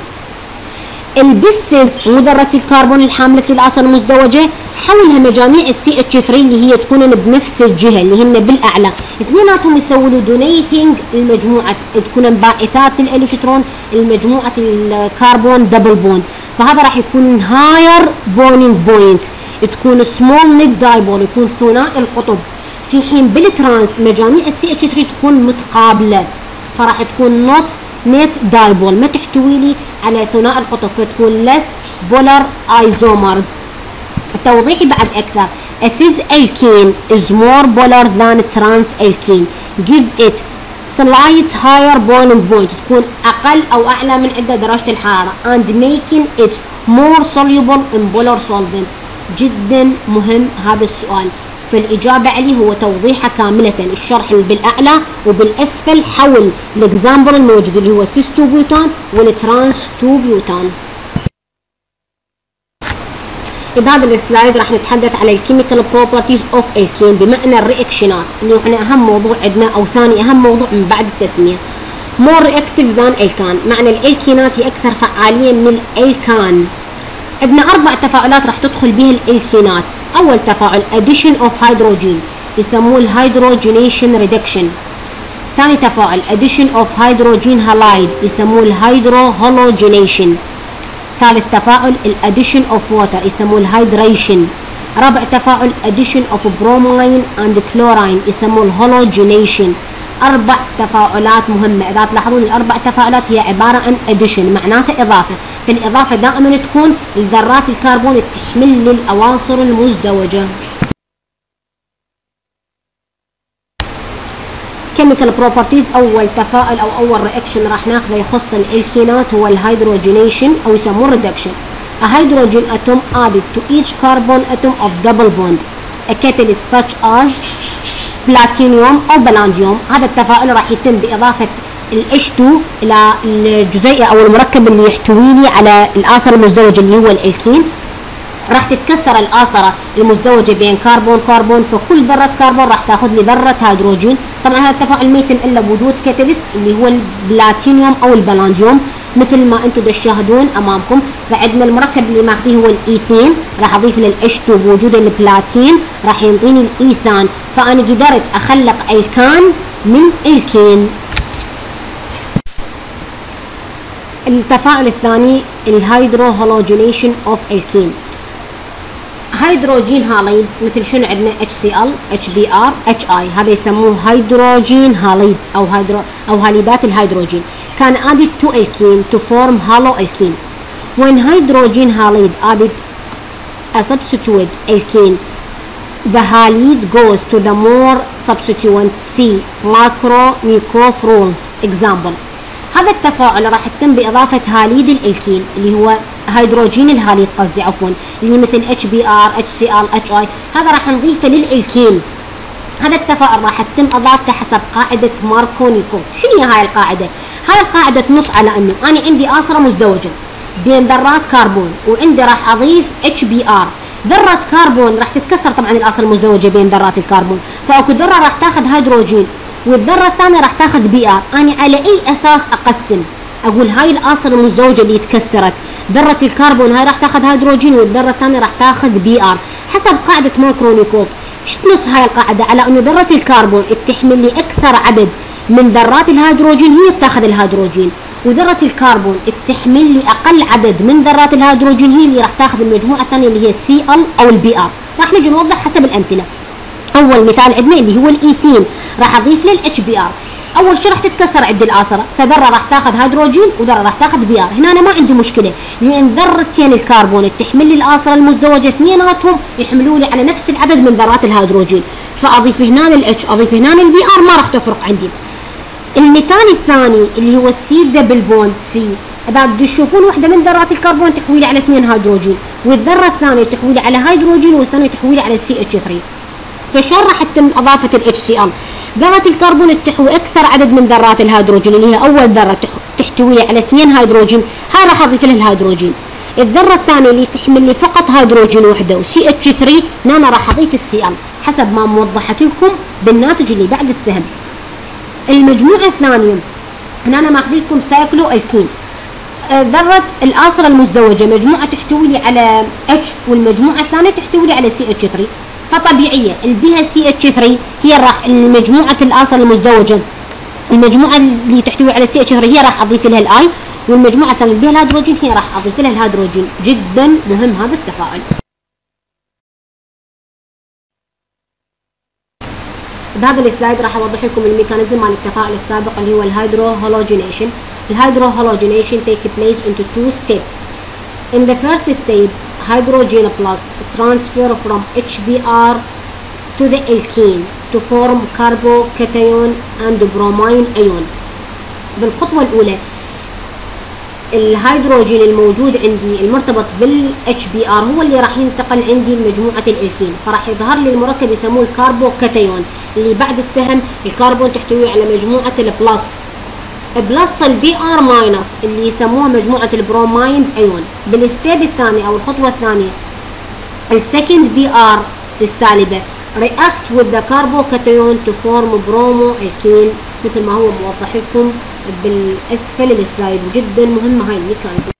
البسز وذرة الكربون الحاملة للعناصر المزدوجة حولها مجاميع السي اتش ثلاثة اللي هي تكون بنفس الجهة اللي هن بالاعلى، اثنيناتهم يسووا له دونيتنج المجموعة تكون انبعاثات الالكترون المجموعة الكربون دبل بوند، فهذا راح يكون هاير بونينج بوينت تكون سمول نت دايبول يكون ثنائي القطب، في حين بالترانس مجاميع السي اتش ثلاثة تكون متقابلة فراح تكون نوت نت دايبول ما تحتوي لي على ثنائي القطب فتكون less polar isomers. توضيحي بعد اكثر: a cis alkene is more polar than trans alkene give it slight higher boiling point تكون اقل او اعلى من عدة درجة الحرارة and making it more soluble in polar solvent. جدا مهم هذا السؤال، فالإجابة عليه هو توضيحه كاملة، الشرح اللي بالأعلى وبالأسفل حول الإكزامبل الموجود اللي هو سيس تو بيوتان والترانس تو بيوتان. بهذا السلايد راح نتحدث على الكيميكال بروبرتيز اوف الكين بمعنى الرياكشنات اللي احنا أهم موضوع عندنا أو ثاني أهم موضوع من بعد التسمية. more reactive than الكان، معنى الالكينات هي أكثر فعالية من الالكان. عندنا أربع تفاعلات راح تدخل بها الالكينات. أول تفاعل addition of hydrogen يسموه الهيدروجينيشن ريدكشن. ثاني تفاعل addition of hydrogen halide يسموه الهيدرو هولوجينيشن. ثالث تفاعل addition of water يسموه الهيدريشن. رابع تفاعل addition of bromine and chlorine يسموه الهولوجينيشن. أربع تفاعلات مهمة، إذا تلاحظون الأربع تفاعلات هي عبارة عن addition معناته إضافة، فالإضافة دائما تكون لذرات الكربون تحمل للعناصر المزدوجة. chemical properties أول تفاعل أو أول reaction راح ناخذه يخص الالكينات هو الهيدروجينيشن أو يسموه reduction. A hydrogen atom added to each carbon atom of double bond. A catalyst such as بلاتينيوم او بلانجيوم. هذا التفاعل راح يتم باضافه ال إتش تو الى الجزيئه او المركب اللي يحتوي لي على العنصر المزدوج اللي هو الالكين. راح تتكسر العنصره المزدوجه بين كربون كربون، فكل ذره كربون راح تاخذ لي ذره هيدروجين. طبعا هذا التفاعل ما يتم الا بوجود كاتاليست اللي هو البلاتينيوم او البلانجيوم مثل ما انتم تشاهدون امامكم. فعندنا المركب اللي ماخذيه هو الايثين، راح اضيف له الاتش تو بوجود البلاتين راح ينطيني الايثان، فانا قدرت اخلق الكان من الكين. التفاعل الثاني الهيدرو هولوجينيشن اوف الكين. هيدروجين هاليد مثل شنو عندنا اتش سي ال اتش بي ار اتش اي، هذا يسموه هيدروجين هاليد او هيدرو او هاليدات الهيدروجين. كان added to alkene to form halo alkene. When hydrogen halide added a substituent alkene, the halide goes to the more substituent C macro microfruits. Example: هذا التفاعل راح يتم بإضافة هاليد الالكين اللي هو هيدروجين الهاليد قصدي عفوا اللي مثل اتش بي ار اتش سي ال اتش اي، هذا راح نضيفه للالكين. هذا التفاعل راح يتم اضافته حسب قاعدة ماركونيكو. شنو هي هاي القاعدة؟ هاي القاعدة تنص على انه انا عندي عنصرة مزدوجة بين ذرات كربون وعندي راح اضيف اتش بي ار، ذرة كربون راح تتكسر طبعا العناصر المزدوجة بين ذرات الكربون، فاكو ذرة راح تاخذ هيدروجين والذرة الثانية راح تاخذ بي ار. انا على اي اساس اقسم؟ اقول هاي الآثار المزدوجة اللي تكسرت، ذرة الكربون هاي راح تاخذ هيدروجين والذرة الثانية راح تاخذ بي ار حسب قاعدة مايكرونيكوف. ايش تنص هاي القاعدة؟ على انه ذرة الكربون تحمل لي اكثر عدد من ذرات الهيدروجين هي تاخذ الهيدروجين، وذرة الكربون تحمل لي اقل عدد من ذرات الهيدروجين هي اللي راح تاخذ المجموعة الثانية اللي هي سي ال او البي ار. راح نجي نوضح حسب الامثلة. اول مثال عندنا اللي هو الايثين، راح اضيف له الاتش بي ار. اول شيء راح تتكسر عندي الآثرة، فذرة راح تاخذ هيدروجين وذرة راح تاخذ بي ار. هنا أنا ما عندي مشكلة لان ذرتين الكربون تحمل لي الآثرة المزدوجة اثنيناتهم يحملوا لي على نفس العدد من ذرات الهيدروجين، فاضيف هنا الاتش اضيف هنا البي ار ما راح تفرق عندي. المثال الثاني اللي هو السي دبل بوند سي، اذا تشوفون وحده من ذرات الكربون تحوي لي على اثنين هيدروجين، والذرة الثانية تحوي لي على هيدروجين والثانية تحوي لي على سي اتش ثلاثة. فشلون راح تتم اضافة الاتش سي ال؟ ذرة الكربون تحوي اكثر عدد من ذرات الهيدروجين اللي هي اول ذرة تحتوي على اثنين هيدروجين، هاي راح اضيف لها الهيدروجين. الذرة الثانية اللي تحمل لي فقط هيدروجين وحده وسي اتش ثلاثة، هنا راح اضيف السي ال حسب ما موضحت لكم بالناتج اللي بعد السهم. المجموعة الثانية هنا انا ماخذ لكم سايكلو الكين، ذرة الآثرة المزدوجة مجموعة تحتوي لي على اتش والمجموعة الثانية تحتوي لي على سي اتش ثلاثة، فطبيعية اللي بيها سي اتش ثلاثة هي راح المجموعة الآثار المزدوجة، المجموعة اللي تحتوي على سي اتش ثلاثة هي راح اضيف لها الاي، والمجموعة الثانية اللي بيها الهيدروجين هي راح اضيف لها الهيدروجين. جدا مهم هذا التفاعل. بهذا السلايد راح اوضح لكم الميكانيزم مال التفاعل السابق اللي هو الهيدرو هالوجينيشن. الهيدرو هالوجينيشن take place into two steps. In the first step, hydrogen plus transfer from H B r to the alkene to form carbocation and bromine ion. بالخطوة الأولى الهيدروجين الموجود عندي المرتبط بال اتش بي ار هو اللي راح ينتقل عندي لمجموعة الالكين، فراح يظهر لي المركب يسموه الكاربوكاتيون اللي بعد السهم الكربون تحتوي على مجموعة البلس بلس البي ار ماينس اللي يسموها مجموعة البروماين ايون. بالستيب الثاني او الخطوة الثانية السكند بي ار السالبة react with the carbocation to form bromo alkene مثل ما هو موضح لكم بالاسفل السلايد. جدا مهمة هاي الميكانيزم.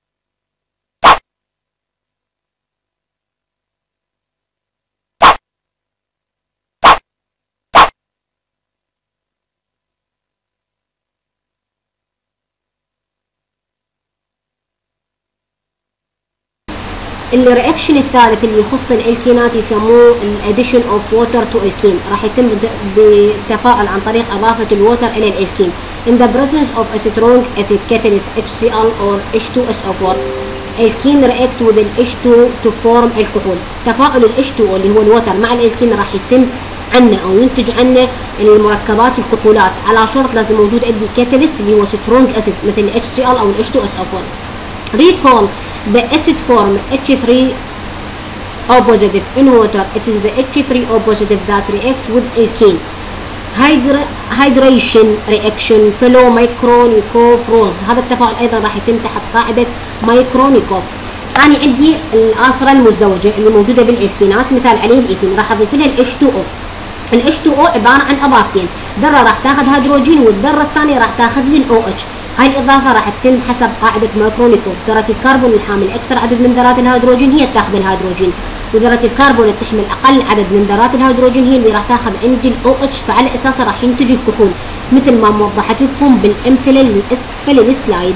الرياكشن الثالث اللي يخص الالكينات يسموه الاديشن اوف ووتر تو الكين، راح يتم بالتفاعل عن طريق اضافه الووتر الى الالكين. In the presence of a strong acid catalyst H C l or H two S O four, الكين react with ال H two to form alcohol. تفاعل ال H two اللي هو الووتر مع الالكين راح يتم عنه او ينتج عنه المركبات الكحولات، على شرط لازم موجود عندي كاتاليست اللي هو سترونج اسيد مثل ال H C l او ال H two S O four. Recall the acid form H three O positive in water. It is the H three O positive that reacts with alkene. Hydra hydration reaction follow Markovnikov rules. هذا التفاعل ايضا راح يتم تحت قاعدة مايكرونيكوف. أنا عندي الآثرة المزدوجة اللي موجودة بالالكينات مثال عليه الايثين، راح اضيف لها ال H two O. ال H two O عبارة عن اضافتين، ذرة راح تاخذ هيدروجين والذرة الثانية راح تاخذ لي ال OH. هاي الإضافة راح تتم حسب قاعدة مايكرونيكوف. ذرة الكربون الحامل أكثر عدد من ذرات الهيدروجين هي تاخذ الهيدروجين، وذرة الكربون اللي تحمل أقل عدد من ذرات الهيدروجين هي اللي راح تاخذ عندي ال OH، فعلى أساسها راح ينتج الكحول مثل ما موضحت لكم بالأمثلة اللي أسفل السلايد.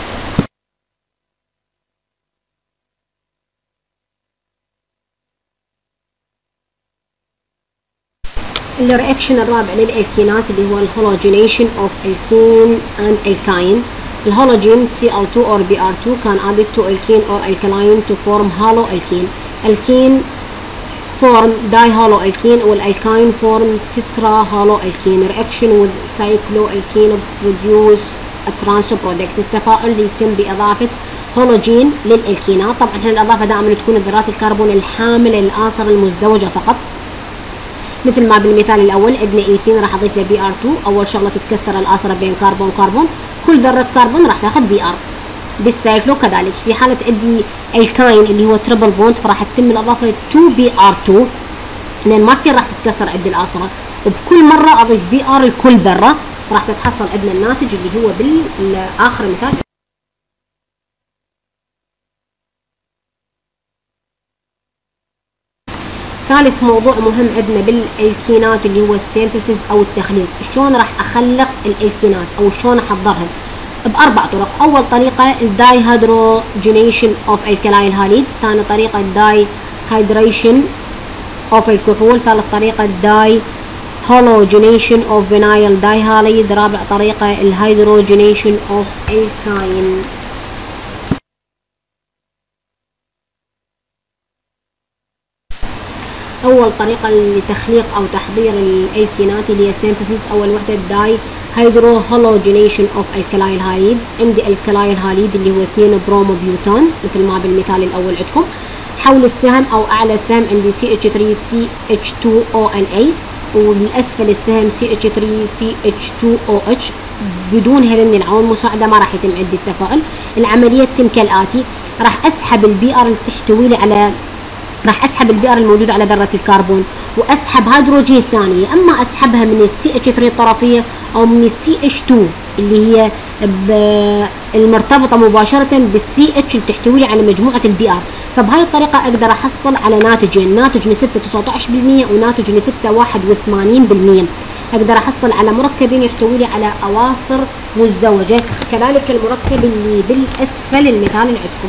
الرياكشن الرابع للالكينات اللي هو الهالوجينيشن اوف الكين اند الكاين. الهالوجين C l two or B r two can added to alkene or alkaline to form halo alkene. Alkene form dihalo alkene والالكاين form tetra halo alkene. Reaction with cycloalkene produce a trans product. التفاعل اللي يتم بإضافة هالوجين للالكينات. طبعا هنا الإضافة دائما تكون ذرات الكربون الحاملة للآثار المزدوجة فقط، مثل ما بالمثال الاول عندنا ايثين راح اضيف له بي ار two. اول شغله تتكسر الآثرة بين كربون وكربون، كل ذره كربون راح تاخذ بي ار. بالسايكلو كذلك في حاله عندي الكاين اللي هو تربل بوند فراح تتم الاضافه تو بي ار two لان ما كثير راح تتكسر عندي الآثرة، وبكل مره اضيف بي ار لكل ذره راح تتحصل عندنا الناتج اللي هو بالاخر مثال. ثالث موضوع مهم عندنا بالالكينات اللي هو السينثيسيس او التخليق. شلون راح اخلق الالكينات او شلون احضرها؟ باربع طرق. اول طريقه الداي هيدروجينيشن اوف الكلايل هاليد، ثاني طريقه الداي هيدريشن اوف الكحول، ثالث طريقه الداي هالوجينيشن اوف فينايل داي هاليد، رابع طريقه الهيدروجينيشن اوف الكاين. اول طريقه لتخليق او تحضير الالكينات اللي هي سينثيسيس، اول وحده الداي هيدرو هالوجينيشن اوف الكلايل هاليد. عندي الكلايل هاليد اللي هو اثنين برومو بيوتان مثل ما بالمثال الاول عندكم. حول السهم او اعلى السهم عندي سي اتش ثري سي اتش تو او ان اي، والاسفل السهم سي اتش ثري سي اتش تو او اتش. بدون هذين العوامل المساعده ما راح يتم عندي التفاعل. العمليه تتم كالاتي: راح اسحب البي ار اللي تحتوي لي على راح اسحب البي ار الموجود على ذره الكربون، واسحب هيدروجين ثانيه، اما اسحبها من السي اتش ثري الطرفيه او من السي اتش تو اللي هي المرتبطه مباشره بالسي اتش اللي تحتوي لي على مجموعه البي ار. فبهاي الطريقه اقدر احصل على ناتجين، ناتج نسبته تسعة عشر بالمئة وناتج نسبته واحد وثمانين بالمئة. اقدر احصل على مركبين يحتوي لي على اواصر مزدوجه، كذلك المركب اللي بالاسفل المثال اللي عندكم.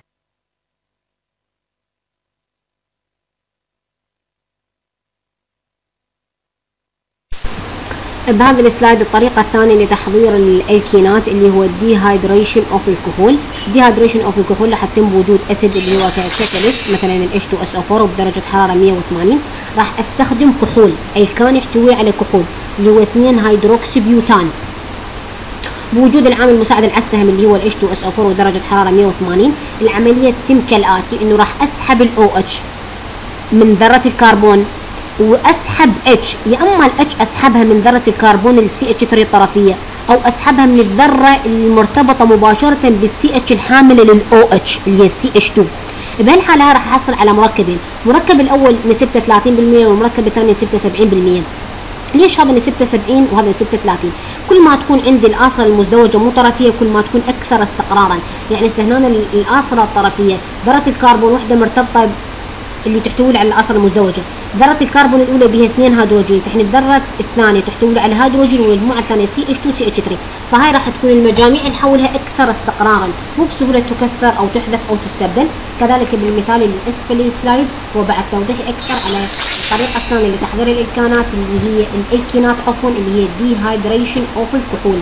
بهذا السلايد الطريقة الثانية لتحضير الالكينات اللي هو الدي هايدريشن اوف الكحول. الدي هايدريشن اوف الكحول راح يتم بوجود اسيد اللي هو كاتاليست مثلا ال اتش تو اس او أربعة وبدرجة حرارة مئة وثمانين. راح استخدم كحول، الكان يحتوي على كحول اللي هو اثنين هيدروكسي بيوتان بوجود العامل المساعد على السهم اللي هو ال اتش تو اس او أربعة ودرجة حرارة مئة وثمانين. العملية تتم كالآتي: انه راح اسحب ال او اتش من ذرة الكربون واسحب اتش، يا اما الاتش اسحبها من ذره الكربون السي اتش ثري الطرفيه، او اسحبها من الذره المرتبطه مباشره بالسي اتش الحامله للاو اتش اللي هي السي اتش تو. بهالحاله راح احصل على مركبين، المركب الاول نسبته ثلاثين بالمئة والمركب الثاني نسبته سبعين بالمئة. ليش هذا نسبته سبعين وهذا نسبته ثلاثين؟ كل ما تكون عندي الاصله المزدوجه مو طرفيه كل ما تكون اكثر استقرارا. يعني هنا الاصله الطرفيه ذره الكربون وحده مرتبطه اللي تحتوي على الاصل المزدوجه، ذره الكربون الاولى بها اثنين هيدروجين، تحن الذره الثانيه تحتوي على هيدروجين والمجموعه الثانيه سي اتش تو سي اتش ثري، فهاي راح تكون المجاميع اللي حولها اكثر استقرارا، مو بسهوله تكسر او تحذف او تستبدل. كذلك بالمثال اللي اسفل السلايد وبعد توضيح اكثر على الطريقه الثانيه لتحضير الالكانات اللي هي الالكينات عفوا اللي هي دي هايدريشن اوف الكحول.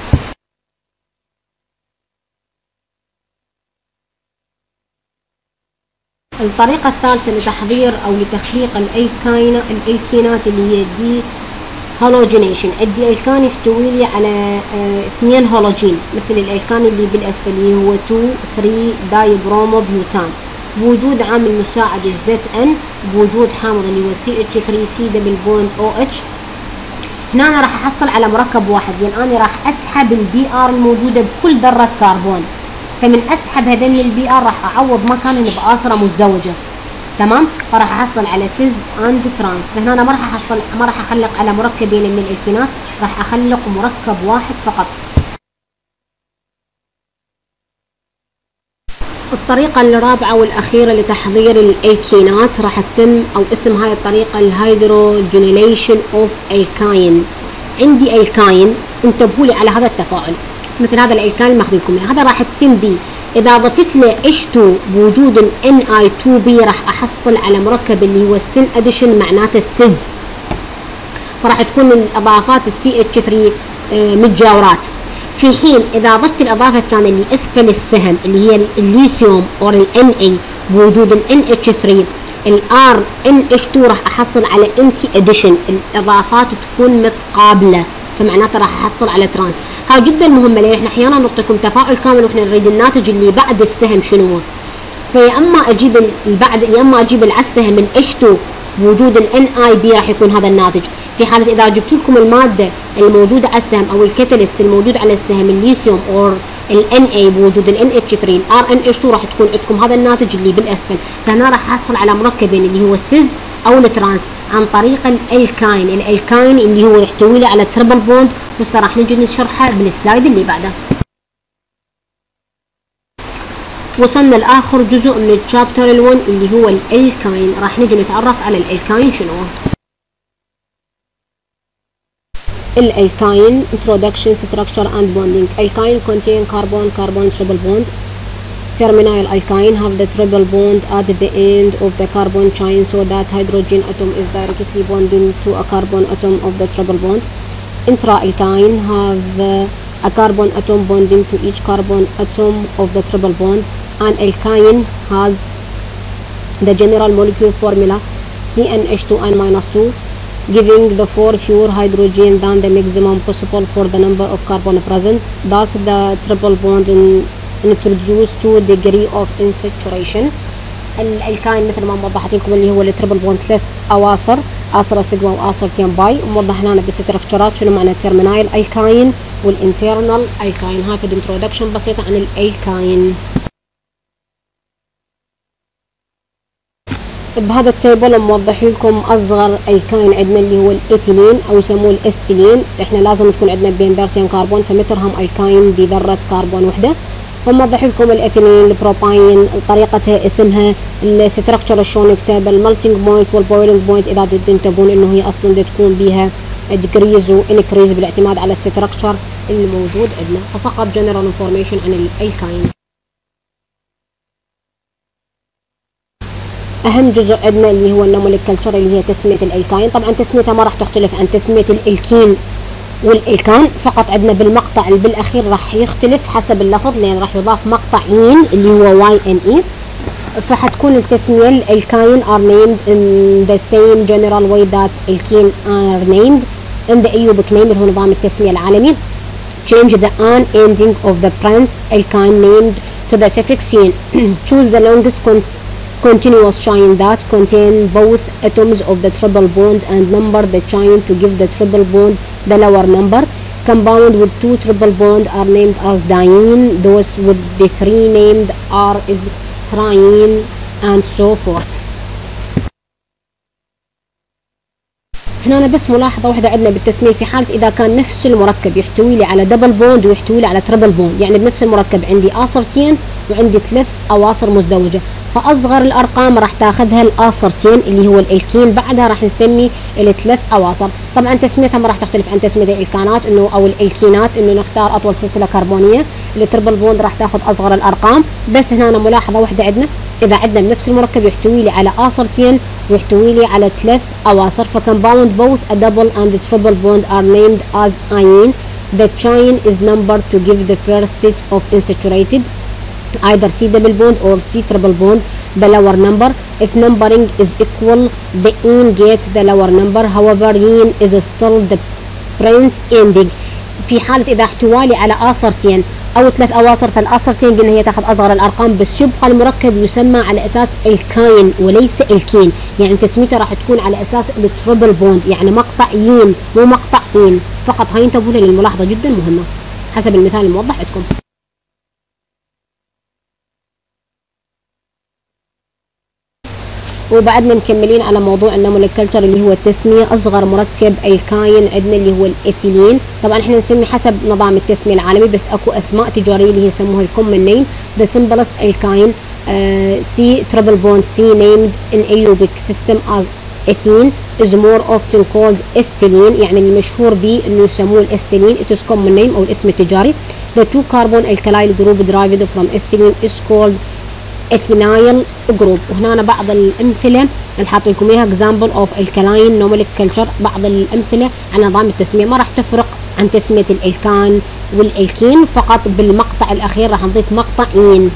الطريقة الثالثة لتحضير أو لتخليق الألكينات اللي هي دي هالوجينيشن. الدي الكان يحتوي لي على اه اثنين هالوجين مثل الالكان اللي بالأسفل اللي هو اثنين ثلاثة داي برومو بيوتان بوجود عامل مساعد الزد ان بوجود حامض اللي هو سي اتش ثري سي دبل بوند او اتش. هنا أنا راح أحصل على مركب واحد، لأن يعني أنا راح أسحب البي ار الموجودة بكل ذرة كربون، فمن اسحب هذين البي ار راح اعوض مكانهم باصره مزدوجه، تمام؟ فراح احصل على سيز اند ترانس. فهنا انا ما راح احصل ما راح اخلق على مركبين من الالكينات، راح اخلق مركب واحد فقط. الطريقة الرابعة والأخيرة لتحضير الالكينات راح تتم أو اسم هاي الطريقة الهيدروجينيليشن اوف الكاين. عندي الكاين، انتبهوا لي على هذا التفاعل مثل هذا الالكان اللي ماخذ لكم هذا راح تتم بي، اذا ضفت له اتش تو بوجود ال ان اي تو بي راح احصل على مركب اللي هو السن اديشن معناته السز، فراح تكون الاضافات السي اتش ثري متجاورات. في حين اذا ضفت الاضافه الثانيه اللي اسفل السهم اللي هي الليثيوم او ال ان اي بوجود ال ان اتش ثري الار ان اتش تو راح احصل على انتي اديشن، الاضافات تكون متقابله فمعناته راح احصل على ترانس. هاي جدا مهمه لان احنا احيانا نعطيكم تفاعل كامل واحنا نريد الناتج اللي بعد السهم شنو هو، فيا اما اجيب البعد يا اما اجيب على السهم من اتش تو بوجود ال ان اي بي راح يكون هذا الناتج. في حاله اذا جبت لكم الماده الموجوده على السهم او الكاتاليست الموجود على السهم الليثيوم او ال ان اي بوجود ال ان اتش ثري الار ان اتش تو راح تكون عندكم هذا الناتج اللي بالاسفل. فهنا راح احصل على مركبين اللي هو السيز او الترانس عن طريق الالكاين، الالكاين اللي هو يحتوي له على تربل بوند وهسه راح نجي نشرحها بالسلايد اللي بعده. وصلنا لاخر جزء من الشابتر الون اللي هو الالكاين. راح نجي نتعرف على الالكاين شنو هو. الالكاين introduction structure and bonding. Alkyne contain carbon carbon triple bond. Terminal alkyne have the triple bond at the end of the carbon chain so that hydrogen atom is directly bonding to a carbon atom of the triple bond. Intra-alkyne have uh, a carbon atom bonding to each carbon atom of the triple bond. An alkyne has the general molecule formula C N H two N minus two, giving the four fewer hydrogen than the maximum possible for the number of carbon present. Thus the triple bond in introduced to degree of insaturation. الالكاين مثل ما وضحت لكم اللي هو التربل بوند ثلاث اواصر، اصر سيجما واصرتين باي، وموضح لنا بالستركتشرات شنو معنى الترمينايل الكاين والانترنال الكاين. هاي فد انترودكشن بسيطه عن الالكاين. بهذا التيبل موضح لكم اصغر الكاين عندنا اللي هو الايثيلين او يسموه الاستيلين. احنا لازم تكون عندنا بين ذرتين كربون فمترهم الكاين بذره كربون وحده. وموضح لكم الايثيلين البروباين طريقتها اسمها الستركتشر شلون يكتب الملتنج بوينت والبويلنج بوينت اذا تنتبهون انه هي اصلا تكون بيها ديكريز وانكريز بالاعتماد على الستركتشر اللي موجود عندنا. ففقط جنرال انفورميشن عن الالكاين. اهم جزء عندنا اللي هو النومنكلتشر اللي هي تسميه الالكاين. طبعا تسميتها ما راح تختلف عن تسميه الالكين والالكان، فقط عندنا بالمقطع اللي بالاخير راح يختلف حسب اللفظ لان راح يضاف مقطع ين اللي هو واي ان اي، فحتكون التسميه الالكاين are named in the same general way that alkene are named in the E U book name اللي هو نظام التسميه العالمي. Change the an ending of the prince alkyne named to the suffix yen. Choose the longest con continuous chain that contain both atoms of the triple bond and number the chain to give the triple bond the lower number. Compound with two triple bond are named as diene. Those with the three named are is triene and so forth. هنا بس ملاحظة واحدة عندنا بالتسمية في حالة إذا كان نفس المركب يحتوي لي على دبل بوند ويحتوي لي على تربل بوند، يعني بنفس المركب عندي آصرتين وعندي ثلاث أواصر مزدوجة، فأصغر الأرقام راح تاخذها الآصرتين اللي هو الالكين، بعدها راح نسمي الثلاث أواصر. طبعا تسميتها ما راح تختلف عن تسمية الالكانات انه او الالكينات انه نختار أطول سلسلة كربونية. التربل بوند راح تاخذ أصغر الأرقام. بس هنا ملاحظة واحدة عندنا إذا عندنا بنفس المركب يحتوي لي على آصرتين ويحتوي لي على ثلاث أواصر فكمباوند both a double and a triple bond are named as iene. The chain is numbered to give the first set of insaturated either C double bond or C triple bond the lower number. If numbering is equal the ene gets the lower number. However ene is still the prince ending. في حالة إذا احتوالي على آصرتين أو ثلاث أواصر فالآصرتين قلنا هي تاخذ أصغر الأرقام بس يبقى المركب يسمى على أساس الكاين وليس الكين، يعني تسميته راح تكون على أساس التربل بوند يعني مقطع ين مو مقطع إين فقط. هاي انتبهوا للملاحظة جدا مهمة حسب المثال الموضح عندكم. وبعدنا مكملين على موضوع النومنكلتشر اللي هو التسمية. أصغر مركب الكاين عندنا اللي هو الإيثيلين. طبعا احنا نسمي حسب نظام التسمية العالمي بس اكو أسماء تجارية اللي هي يسموها الكومن نيم. The simplest alkyne uh, C triple bond C named in aerobic system as ethene is more often called ethylene يعني المشهور به انه يسموه الاستيلين. It is common name او الاسم التجاري. The two carbon alkyl group derived from ethylene is called اثينايل جروب. وهنا بعض الامثله اللي حاط لكم اياها example of alkaline nomenclature، بعض الامثله عن نظام التسميه ما راح تفرق عن تسميه الالكان والالكين، فقط بالمقطع الاخير راح نضيف مقطع ين.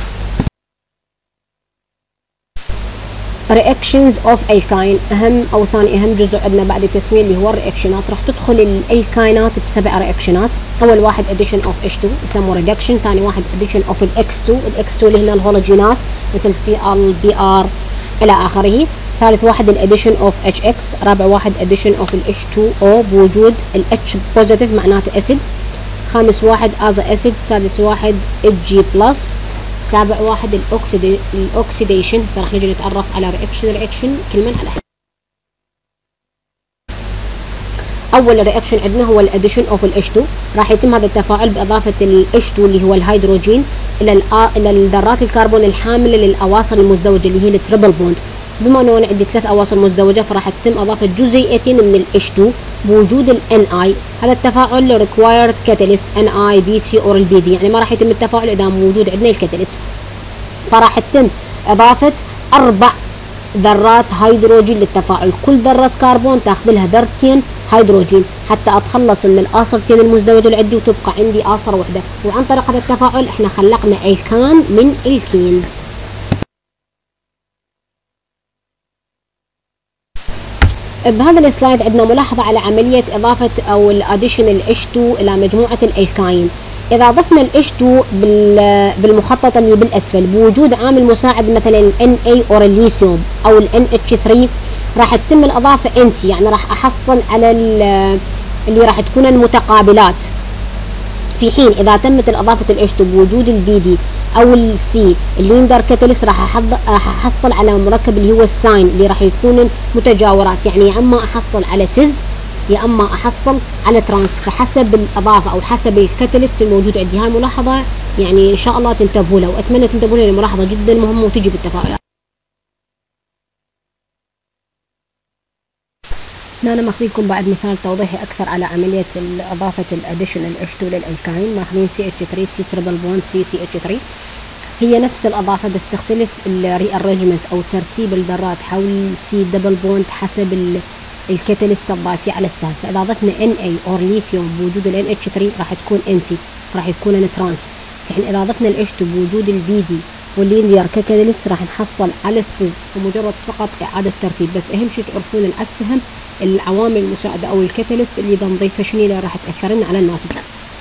reactions of alkyne اهم او ثاني اهم جزء عندنا بعد التسميه اللي هو الرياكشنات. راح تدخل الالكاينات بسبع رياكشنات. اول واحد addition of إتش تو يسموه reduction، ثاني واحد addition of الإكس تو، الإكس تو اللي هنا الهولوجينات مثل سي ال بي ار الى اخره. ثالث واحد الاديشن اوف اتش اكس، رابع واحد addition of الاتش تو او بوجود الاتش بوزيتيف معناته اسيد، خامس واحد از اسيد، سادس واحد جي بلس، سابع واحد الاوكسيدي الاوكسيديشن. هسه راح نجي نتعرف على رياكشن رياكشن كل من على حد. اول رياكشن عندنا هو الاديشن اوف الاتش تو. راح يتم هذا التفاعل باضافه الاتش تو اللي هو الهيدروجين الى الى الذرات الكربون الحامله للاواصر المزدوجه اللي هي التربل بوند. بما انه انا عندي ثلاث اواصر مزدوجه فراح تتم اضافه جزيئتين من الاتش تو بوجود الان اي. هذا التفاعل ريكوايرد كاتاليست ان اي بي تي اور البي دي، يعني ما راح يتم التفاعل اذا موجود عندنا الكاتاليست. فراح تتم اضافه اربع ذرات هيدروجين للتفاعل، كل ذرة كربون تاخذ لها ذرتين هيدروجين حتى اتخلص من الاصرتين المزدوجة اللي عندي وتبقى عندي اصر وحدة. وعن طريق هذا التفاعل احنا خلقنا الكان من الكين. بهذا السلايد عندنا ملاحظة على عملية اضافة او الاديشن الاتش تو الى مجموعة الالكاين. اذا ضفنا الاتش تو بالمخطط اللي بالاسفل بوجود عامل مساعد مثلا ال ان اي او الليثيوم او ال ان اتش ثري راح تتم الاضافه انتي، يعني راح احصل على اللي راح تكون المتقابلات، في حين اذا تمت اضافه الاتش تو بوجود البي دي او السي الليندر كاتاليست راح احصل على مركب اللي هو الساين اللي راح يكون متجاورات، يعني يا اما احصل على سيز يا اما احصل على ترانس فحسب الاضافه او حسب الكاتاليست الموجود عندي. هاي ملاحظه يعني ان شاء الله تنتبهوا لها واتمنى تنتبهوا لها، ملاحظه جدا مهمه وتجي بالتفاعلات. هنا ماخذينكم بعد مثال توضيحي اكثر على عمليه اضافه الاديشن الاتش تو للالكاين. ماخذين سي اتش ثري سي تربل بوند سي سي اتش ثري، هي نفس الاضافه بس تختلف الريارينجمنت او ترتيب الذرات حول سي دبل بوند حسب الكاتاليست الضافي على السهم. فاذا ضفنا ان اي او ليثيوم بوجود ال ان اتش ثري راح تكون انتي راح يكون ترانس، في حين اذا ضفنا الاتش تو بوجود البي دي والليندر كاتاليست راح نحصل على السيز، ومجرد فقط اعاده ترتيب. بس اهم شيء تعرفون الاسهم العوامل المساعده او الكاتاليست اللي اذا نضيفها شنو اللي راح تاثر لنا على الناتج.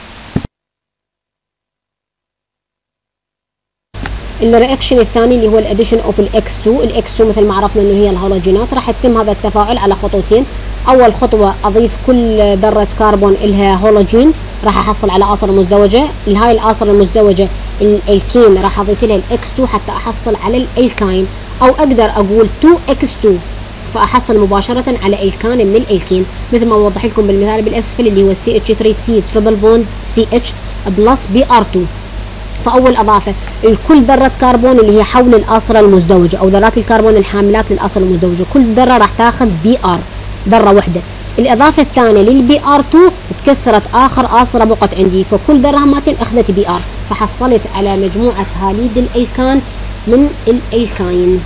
الرياكشن الثاني اللي هو الاديشن اوف الاكس تو. الاكس تو مثل ما عرفنا انه هي الهالوجينات. راح يتم هذا التفاعل على خطوتين. اول خطوه اضيف كل ذره كربون لها هالوجين راح احصل على اصر مزدوجه، هاي الاصر المزدوجه الكين راح اضيف لها الاكس تو حتى احصل على الالكاين، او اقدر اقول تو اكس تو فاحصل مباشره على الكان من الالكين مثل ما اوضح لكم بالمثال بالاسفل اللي هو سي اتش ثري سي تربل بوند سي اتش بلس بي ار تو. فاول اضافه الكل ذره كربون اللي هي حول الاصره المزدوجه او ذرات الكربون الحاملات للاصره المزدوجه، كل ذره راح تاخذ بي ار ذره واحده. الاضافه الثانيه للبي ار تو تكسرت اخر اصره بقت عندي، فكل ذره مالتين اخذت بي ار فحصلت على مجموعه هاليد الالكان من الالكاين.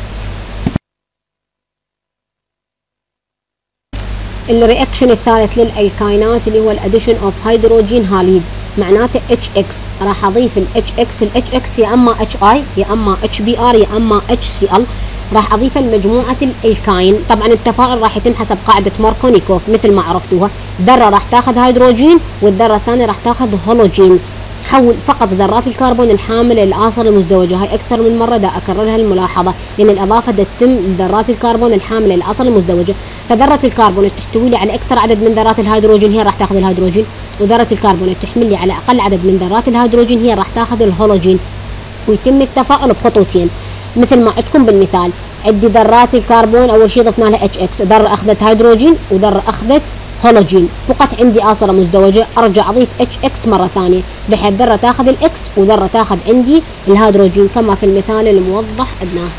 الرياكشن الثالث للالكاينات اللي هو الاديشن اوف هيدروجين هاليد، معناته اتش اكس. راح اضيف الاتش اكس، الاتش اكس يا اما اتش اي يا اما اتش بي ار يا اما اتش سي ال، راح اضيفها لمجموعه الالكاين. طبعا التفاعل راح يتم حسب قاعده ماركونيكوف مثل ما عرفتوها، ذره راح تاخذ هيدروجين والذره الثانيه راح تاخذ هالوجين. حول فقط ذرات الكربون الحامله للاصر المزدوجه، هاي اكثر من مره دا اكررها الملاحظه لان الاضافه دا تتم لذرات الكربون الحامله للاصر المزدوجه. فذره الكربون تحتوي لي على اكثر عدد من ذرات الهيدروجين هي راح تاخذ الهيدروجين، وذره الكربون تحمل لي على اقل عدد من ذرات الهيدروجين هي راح تاخذ الهالوجين. ويتم التفاعل بخطوتين مثل ما عندكم بالمثال. عندي ذرات الكربون اول شيء ضفنا لها اتش اكس، ذره اخذت هيدروجين وذره اخذت هالوجين، بقت عندي اصره مزدوجه ارجع اضيف اتش اكس مره ثانيه بحيث ذره تاخذ الاكس وذره تاخذ عندي الهيدروجين كما في المثال الموضح عندنا.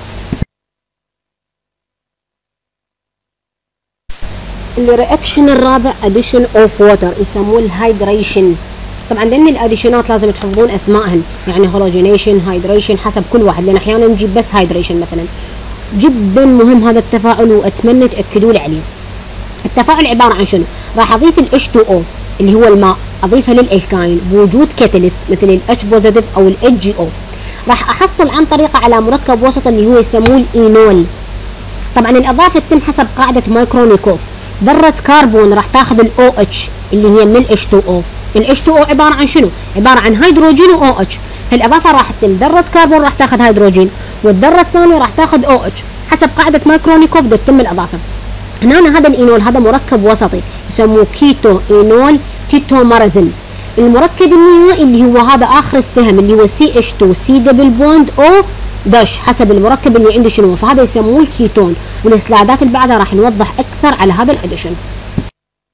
الرياكشن الرابع اديشن اوف ووتر يسموه الهايدريشن. طبعا لان الاديشنات لازم تحفظون اسمائهن، يعني هالوجينيشن هايدريشن حسب كل واحد، لان احيانا نجيب بس هايدريشن مثلا. جدا مهم هذا التفاعل واتمنى تاكدوا لي عليه. التفاعل عباره عن شنو؟ راح اضيف ال اتش تو او اللي هو الماء اضيفها للالكاين بوجود كاتاليست مثل الاتش بوزيتيف او الاتش جي او. راح احصل عن طريقه على مركب وسط اللي هو يسموه الاينول. طبعا الاضافه تتم حسب قاعده مايكرونيكوف. ذره كربون راح تاخذ الاو اتش اللي هي من الاتش تو او. الاتش تو او عباره عن شنو؟ عباره عن هيدروجين واو اتش. فالاضافه راح تتم ذره كربون راح تاخذ هيدروجين والذره الثانيه راح تاخذ او اتش حسب قاعده مايكرونيكوف بدها تتم الاضافه. هنا هذا الاينول هذا مركب وسطي يسموه كيتو اينول كيتومرازين. المركب النهائي اللي هو هذا اخر السهم اللي هو سي اتش تو سي دبل بوند او داش حسب المركب اللي عندي شنو، فهذا يسموه الكيتون. والسلايدات اللي بعدها راح نوضح اكثر على هذا الاديشن.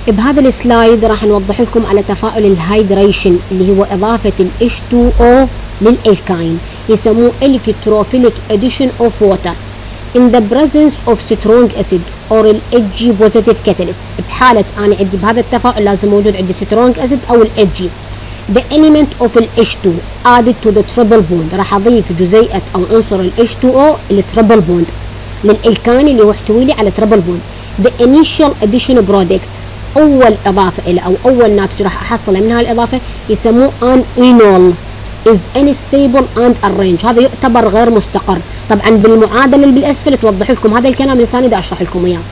بهذا السلايد راح نوضح لكم على تفاعل الهيدريشن اللي هو إضافة ال إتش تو أو للألكاين، يسموه electrophilic addition of water in the presence of strong acid or ال H positive catalyst. بحالة أنا عندي بهذا التفاعل لازم موجود عندي strong acid أو ال H. The element of ال إتش تو added to the triple bond، راح أضيف جزيئة أو عنصر ال إتش تو أو التربل بوند للألكاين اللي هو يحتوي لي على تربل بوند. The initial addition product، أول إضافة إلى أو أول ناتج راح أحصله من هاي الإضافة يسموه an enol is unstable and arranged، هذا يعتبر غير مستقر. طبعا بالمعادلة اللي بالأسفل توضح لكم هذا الكلام الثاني دا أشرح لكم إياه.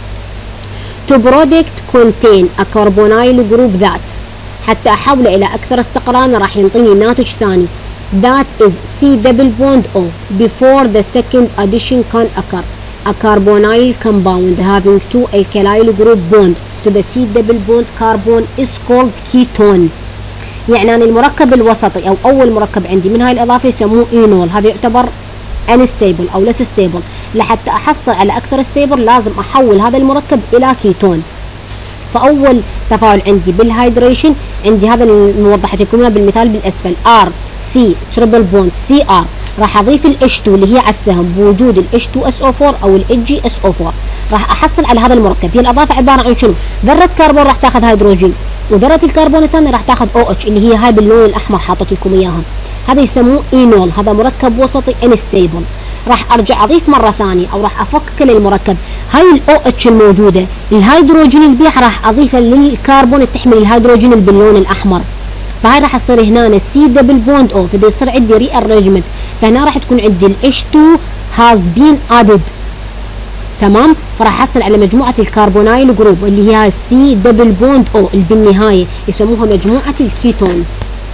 To product contain a carbonyl group that، حتى أحوله إلى أكثر استقرارا راح ينطيني ناتج ثاني that is C double bond O before the second addition can occur. A carbonyl compound having two alkyl group bond to the C double bond carbon is called ketone. يعني أنا المركب الوسطي أو أول مركب عندي من هاي الإضافة يسموه إينول، هذا يعتبر unstable أو less stable. لحتى أحصل على أكثر stable لازم أحول هذا المركب إلى كيتون. فأول تفاعل عندي بالهيدريشن عندي هذا الموضح لكم اياه بالمثال بالأسفل R C triple bond C R، راح أضيف ال إتش تو اللي هي على السهم بوجود ال إتش تو إس أو فور أو ال إتش جي إس أو فور، راح أحصل على هذا المركب. هي الإضافة عبارة عن شنو؟ ذرة كربون راح تاخذ هيدروجين، وذرة الكربون الثانية راح تاخذ أو إتش اللي هي هاي باللون الأحمر حاطط لكم إياها، هذا يسموه إينول، هذا مركب وسطي انستيبل. راح أرجع أضيف مرة ثانية أو راح أفكك للمركب هاي الأو إتش الموجودة، الهيدروجين اللي راح أضيفه للكربون اللي تحمل الهيدروجين اللي باللون الأحمر، فهاي راح تصير هنا سي دبل بوند او، فبيصير عندي ري ارينجمنت، فهنا راح تكون عندي ال إتش تو has been added، تمام؟ فراح احصل على مجموعة الكربونايل جروب اللي هي سي دبل بوند او اللي بالنهاية يسموها مجموعة الكيتون.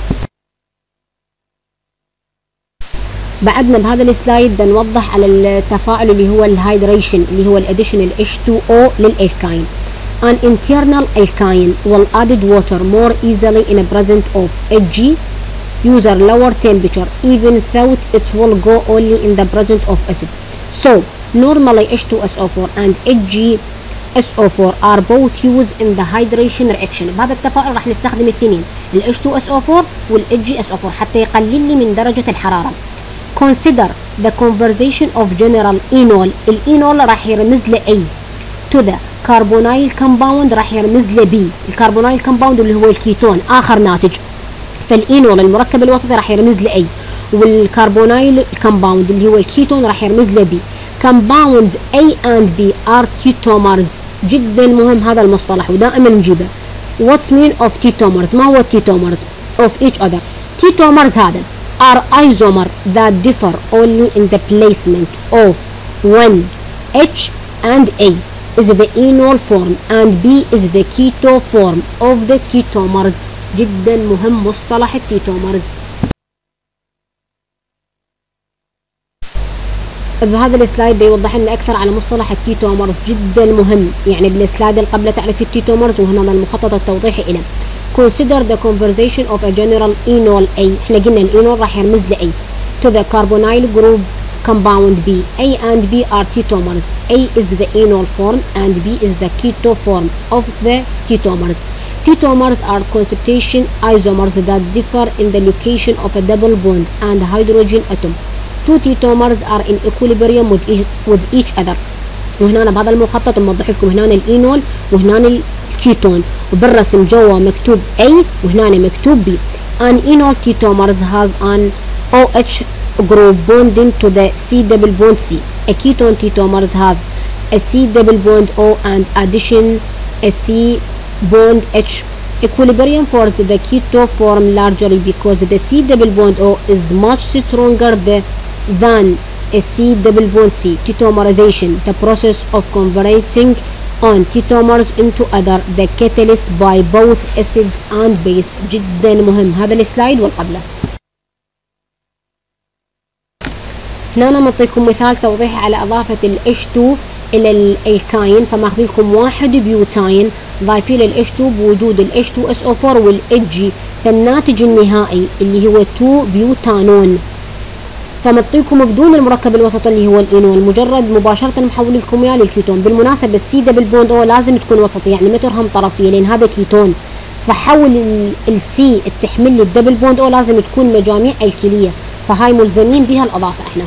بعدنا بهذا السلايد بدنا نوضح على التفاعل اللي هو الهيدريشن اللي هو الاديشن ال إتش تو أو للالكاين. An internal alkyne will added water more easily in the presence of H user lower temperature even though it will go only in the presence of acid. So normally إتش تو إس أو فور and إتش جي إس أو فور are both used in the hydration reaction. بهذا التفاعل راح نستخدم الاثنين ال إتش تو إس أو فور وال إتش جي إس أو فور حتى يقلل لي من درجة الحرارة. Consider the conversion of general enol. الإينول راح يرمز ل A to the carbonyl compound راح يرمز ل B. الكربونايل كومباوند اللي هو الكيتون آخر ناتج، فالإينول المركب الوسطي راح يرمز ل A، والكربونايل كومباوند اللي هو الكيتون راح يرمز ل B. Compound A and B are tautomers. جدا مهم هذا المصطلح ودائما نجيبه. What mean of tautomers؟ ما هو tautomers of each other؟ tautomers هذا are isomer that differ only in the placement of one H and A is the enol form and B is the keto form of the ketomers. جدا مهم مصطلح الكيتومرز. بهذا السلايد بيوضح لنا اكثر على مصطلح الكيتومرز، جدا مهم، يعني بالسلايد اللي قبله تعرف الكيتومرز وهنا المخطط التوضيحي له. Consider the conversion of a general enol A، احنا قلنا الانول راح يرمز ل A to the carbonyl group compound B. A and B are tautomers. A is the enol form and B is the keto form of the tautomers. Tautomers are concentration isomers that differ in the location of a double bond and hydrogen atom. Two tautomers are in equilibrium with each, with each other. وهنا بهذا المخطط موضح لكم هنا الانول وهنا الكيتون، وبالرسم جوا مكتوب A وهنا مكتوب B. An enol tautomers has an OH group bonding to the C double bond C. A ketone tautomers have a C double bond O and addition a C bond H. Equilibrium force the keto form largely because the C double bond O is much stronger than a C double bond C. Tautomerization, the process of converting on tautomers into other the catalyst by both acids and base. جدا مهم هذا السلايد والقبله. هنا أنا نعطيكم مثال توضيحي على إضافة ال إتش تو إلى الألكاين، فماخذ لكم واحد بيوتاين ضايفين ال إتش تو بوجود ال إتش تو إس أو فور وال إتش جي، فالناتج النهائي اللي هو تو بيوتانون. فمعطيكم بدون المركب الوسط اللي هو الإينول، مجرد مباشرة محول لكم اياه للكيتون. بالمناسبة السي دبل بوند او لازم تكون وسطي، يعني ما ترهم طرفية لان هذا كيتون، فحول السي تحمل لي الدبل بوند او لازم تكون مجاميع الكلية، فهاي ملزمين بها الإضافة احنا.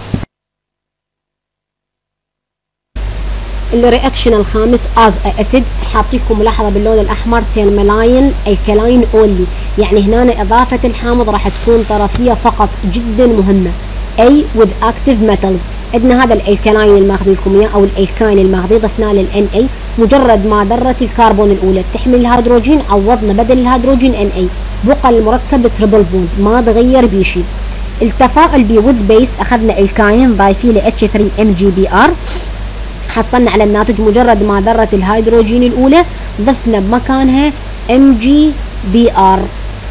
الرياكشن الخامس از اسيد، حاعطيكم ملاحظة باللون الأحمر تيرملاين الكلاين اونلي، يعني هنا إضافة الحامض راح تكون طرفية فقط، جدا مهمة. اي with active metals، عندنا هذا الالكلاين الماخذ لكم اياه او الالكاين الماخذ ضفنا للان اي، مجرد ما ذرة الكربون الاولى تحمل الهيدروجين عوضنا بدل الهيدروجين ان اي، بقى المركب تربل بوند ما تغير بشيء. التفاعل بي with بيس اخذنا الكاين ضايفين ل اتش ثري ام جي بي ار، حصلنا على الناتج مجرد ما ذرة الهيدروجين الاولى ضفنا بمكانها ام جي بي ار.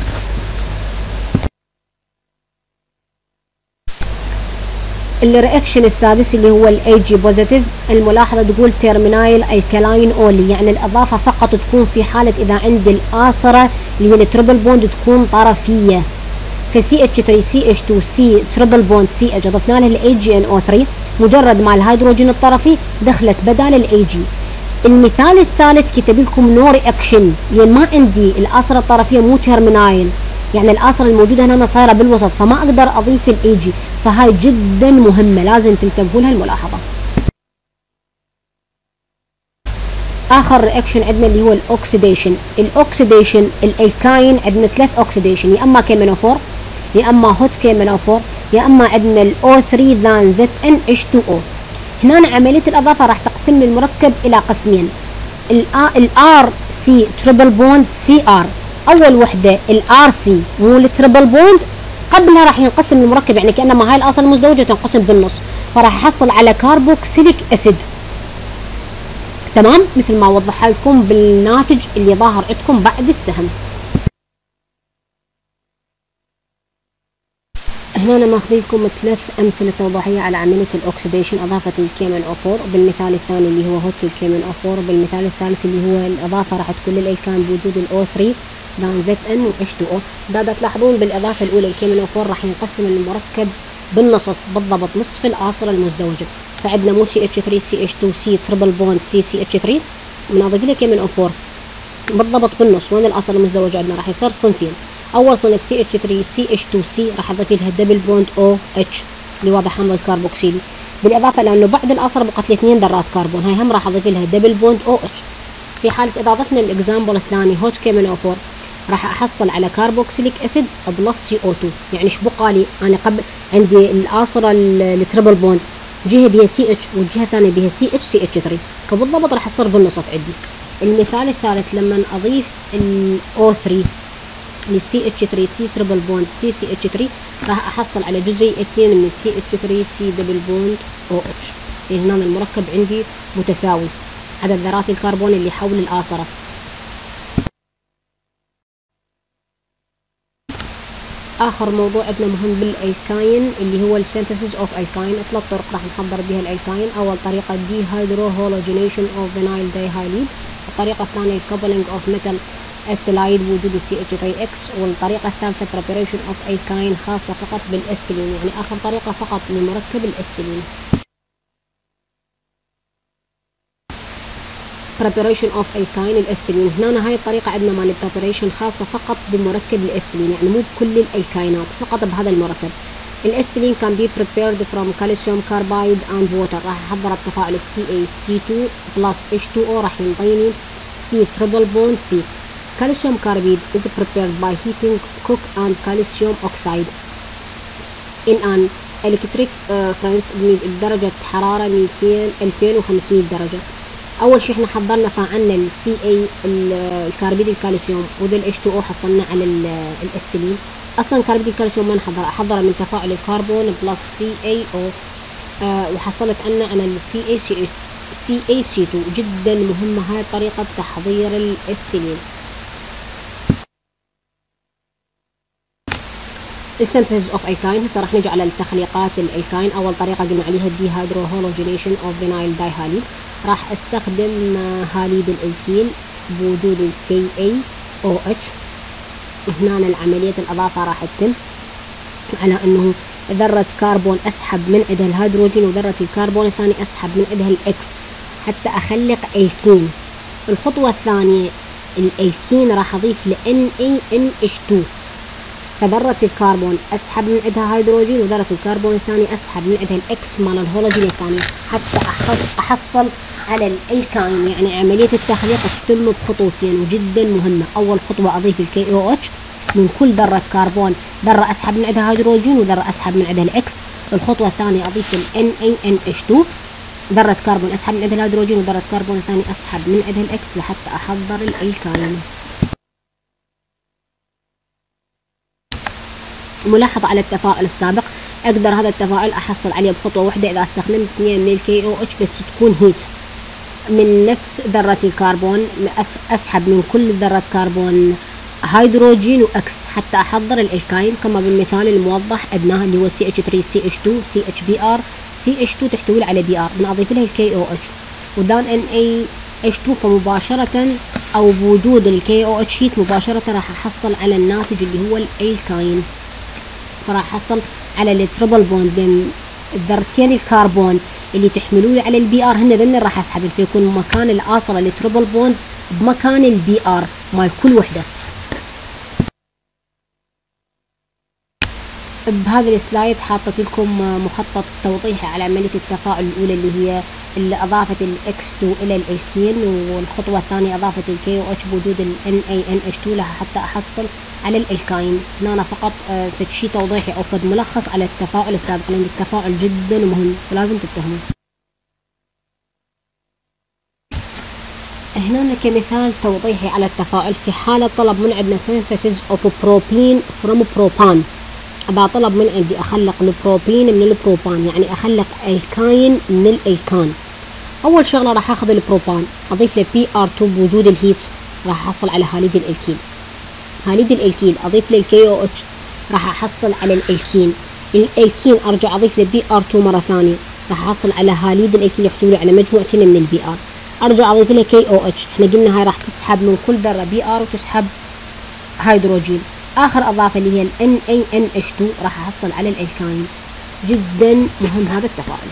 الرياكشن السادس اللي هو الاي جي بوزيتيف، الملاحظة تقول تيرمينايل الكلاين اولي، يعني الاضافة فقط تكون في حالة اذا عندي الآثرة اللي هي التربل بوند تكون طرفية. في سي اتش ثري سي اتش تو سي تربل بوند سي اتش ضفنا له الاي جي ان او ثري، مجرد مع الهيدروجين الطرفي دخلت بدال الاي جي. المثال الثالث كتب لكم نو رياكشن، يعني ما عندي الآثرة الطرفية مو تيرمينايل، يعني الآثرة الموجودة هنا صايرة بالوسط فما اقدر اضيف الاي جي، فهاي جدا مهمة لازم تنتبهوا لها الملاحظة. اخر رياكشن عندنا اللي هو الاكسيديشن. الاكسيديشن الالكاين عندنا ثلاث اوكسيديشن، يا اما كيمينوفور يا اما هوت كيمينوفور يا اما عندنا الاو ثري ذان زد ان اتش تو او. هنا عملية الاضافة راح تقسم لي المركب الى قسمين، الار سي تربل بوند سي ار، اول وحدة الار سي مو التربل بوند قبلها راح ينقسم المركب، يعني كأنما هاي الآثار المزدوجة تنقسم بالنص، فراح احصل على كاربوكسيليك اسيد. تمام مثل ما وضحها لكم بالناتج اللي ظاهر عندكم بعد السهم. هنا انا ماخذ لكم ثلاث امثله توضيحيه على عمليه الاكسيديشن، اضافه الكيمن او فور، بالمثال الثاني اللي هو هوت الكيمن او فور، بالمثال الثالث اللي هو الاضافه راح تكون للالكان بوجود الاو ثري دان زد ان و اتش تو او. دا تلاحظون بالاضافه الاولى الكيمن او فور راح ينقسم المركب بالنصف بالضبط، نصف الآثرة المزدوجه، فعندنا مو سي اتش ثري سي اتش تو سي تربل بوند سي سي اتش ثري، بنضيف له كيمن او فور بالضبط بالنص. وين الآثرة المزدوجه عندنا راح يصير صنفين، اول صنف سي اتش ثري سي اتش تو سي راح اضيف لها دبل بوند او اتش اللي واضح حمض كربوكسيلي، بالاضافه لانه بعد الاثر بقت لي اثنين ذرات كربون، هاي هم راح اضيف لها دبل بوند او اتش. في حاله اذا ضفنا الاكزامبل الثاني هوت كيمن او فور راح احصل على كربوكسيليك اسيد بلس سي او تو، يعني ايش بقى لي انا قبل عندي الاثره التربل بوند جهه بها سي اتش والجهه الثانيه بها سي اتش سي اتش ثري، فبالضبط راح تصير بالنصف عندي. المثال الثالث لما اضيف الاو ثري للسي اتش ثري سي تربل بوند سي سي اتش ثري راح احصل على جزيئتين من السي اتش ثري سي دبل بوند او اتش، يعني هنا المركب عندي متساوي عدد ذرات الكربون اللي حول الآثرة. اخر موضوع عندنا مهم بالالكاين اللي هو السينثيسيس اوف الكاين، ثلاث طرق راح نحضر بها الالكاين. اول طريقه دي هيدرو هولوجينيشن اوف فينايل دايهايليد، الطريقه الثانيه الكوبلينج اوف ميتال السلايد وجود السي اتش ثري اكس، والطريقه الثالثه preparation اوف الكاين خاصه فقط بالاستلين، يعني اخر طريقه فقط لمركب الاستلين. preparation of alkyne الاستلين، هنا هاي الطريقة عندنا مال preparation خاصة فقط بمركب الاستلين، يعني مو بكل الالكاينات فقط بهذا المركب. الاستلين can be prepared from calcium carbide and water، راح احضر التفاعل سي اي سي تو plus اتش تو او راح ينطيني C triple bond C. calcium carbide is prepared by heating coke and calcium oxide in an electric uh, furnace بدرجة حرارة مئتين ألفين وخمسمئة درجة. اول شيء احنا حضرنا فعلنا السي اي الكربيد الكالسيوم وذا الاتش تو او حصلنا على الاستلين. اصلا كربيد الكالسيوم ما نحضر، احضره من تفاعل الكربون بلس سي اي او آه وحصلت عنا على السي اي سي سي اي سي تو. جدا مهمه هاي طريقه تحضير الاستلين. السينثيسيس اوف الكاين، هسه راح نجي على التخليقات الالكاين. اول طريقه قلنا عليها الدي هيدرو هولوجينيشن اوف فينايل دايهاليد، راح استخدم هاليد الالكين بوجود الكي اي او اتش. هنا العمليه الاضافه راح تتم على انه ذرة كربون أسحب من عندها الهيدروجين، وذرة الكربون الثاني أسحب من عندها الإكس حتى أخلق ألكين. الخطوة الثانية الألكين راح أضيف ل إن إيه إن إتش تو، فذرة الكربون أسحب من عندها هيدروجين، وذرة الكربون الثاني أسحب من عندها الإكس مال الهيدروجين الثاني حتى أحصل على الألكين. يعني عملية التخليق تتم بخطوتين وجدا مهمة. أول خطوة أضيف الكي أو اتش من كل ذرة كربون، ذرة أسحب من عندها هيدروجين وذرة أسحب من عندها الإكس. الخطوة الثانية أضيف ال إن إيه إن إتش تو، ذرة كربون أسحب من عندها الهيدروجين وذرة كربون الثاني أسحب من عندها الإكس لحتى أحضر الألكين. ملاحظة على التفاعل السابق، أقدر هذا التفاعل أحصل عليه بخطوة واحدة إذا استخدمت اثنين من الكي أو اتش، بس تكون هيت من نفس ذرة الكربون. أسحب من كل ذرة كربون هيدروجين وإكس حتى أحضر الألكين كما بالمثال الموضح أدناه اللي هو سي إتش ثري سي إتش تو سي إتش بي آر. سي إتش تو تحتوي على بي آر، بنضيف لها الكي أو اتش ودان إن إيه إتش تو، فمباشرة أو بوجود الكي أو اتش هيت مباشرة راح أحصل على الناتج اللي هو الألكين. فراح أحصل على التربل بوند بين الذرتين الكربون اللي تحملوا لي على البي ار، هن ذن راح اسحب، فيكون مكان الاصل التربل بوند بمكان البي ار مال كل وحده. بهذا السلايد حاطت لكم مخطط توضيحي على عمليه التفاعل الاولى اللي هي اللي اضافت الاكس تو الى الالكين، والخطوه الثانيه اضافت الكي او اتش بوجود ال إن إيه إن إتش تو لها حتى احصل على الالكين. هنا فقط شيء توضيحي او فد ملخص على التفاعل السابق، لان التفاعل جدا مهم ولازم تفهموه. هنا كمثال توضيحي على التفاعل، في حالة طلب من عندنا synthesis of propene from propan، إذا طلب من عندي أخلق البروبين من البروبان، يعني أخلق الكاين من الألكان. أول شغلة راح أخذ البروبان أضيف له بي آر تو بوجود الهيت، راح أحصل على هاليد الألكين. هاليد الألكين أضيف له الكي أو اتش، راح أحصل على الألكين. الألكين أرجع أضيف له بي آر تو مرة ثانية، راح أحصل على هاليد الألكين يحتوي على مجموعتين من البي آر. أرجع أضيف له كي أو اتش، إحنا قلنا هاي راح تسحب من كل ذرة بي آر وتسحب هيدروجين. آخر إضافة اللي هي ال إن إيه إن إتش تو راح أحصل على الألكين. جدا مهم هذا التفاعل.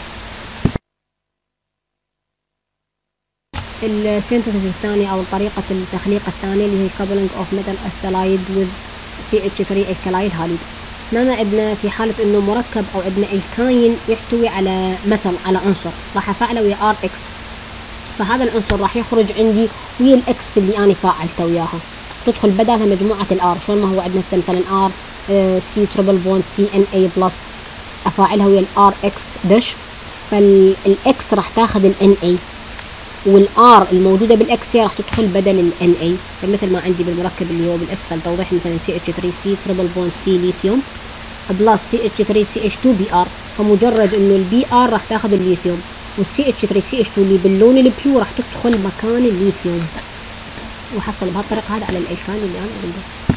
السينثيسيس الثاني أو طريقة التخليق الثانية اللي هي coupling of metal acylide with سي إتش ثري alkyl halide. هنا عندنا في حالة إنه مركب أو عندنا الكاين يحتوي على مثل على عنصر، راح أفعله ويا آر إكس، فهذا العنصر راح يخرج عندي ويا الإكس اللي أنا فاعلته وياها، تدخل بدلها مجموعة الآر، شلون ما هو عندنا مثلا آر سي تربل بوند سي إن إيه بلس، أفاعلها ويا الآر إكس دش، فالإكس راح تاخذ الإن إيه، والآر الموجودة بالإكس راح تدخل بدل الإن إيه، فمثل ما عندي بالمركب اللي هو بالأسفل توضيح مثلا سي إتش ثري سي تربل بوند سي ليثيوم بلس سي إتش ثري سي إتش تو بي آر، فمجرد إنه البي آر راح تاخذ الليثيوم، والسي إتش ثري سي إتش تو اللي باللون البيو راح تدخل مكان الليثيوم، وحصل بهالطريقة هذا على الألكان اللي أنا أريده.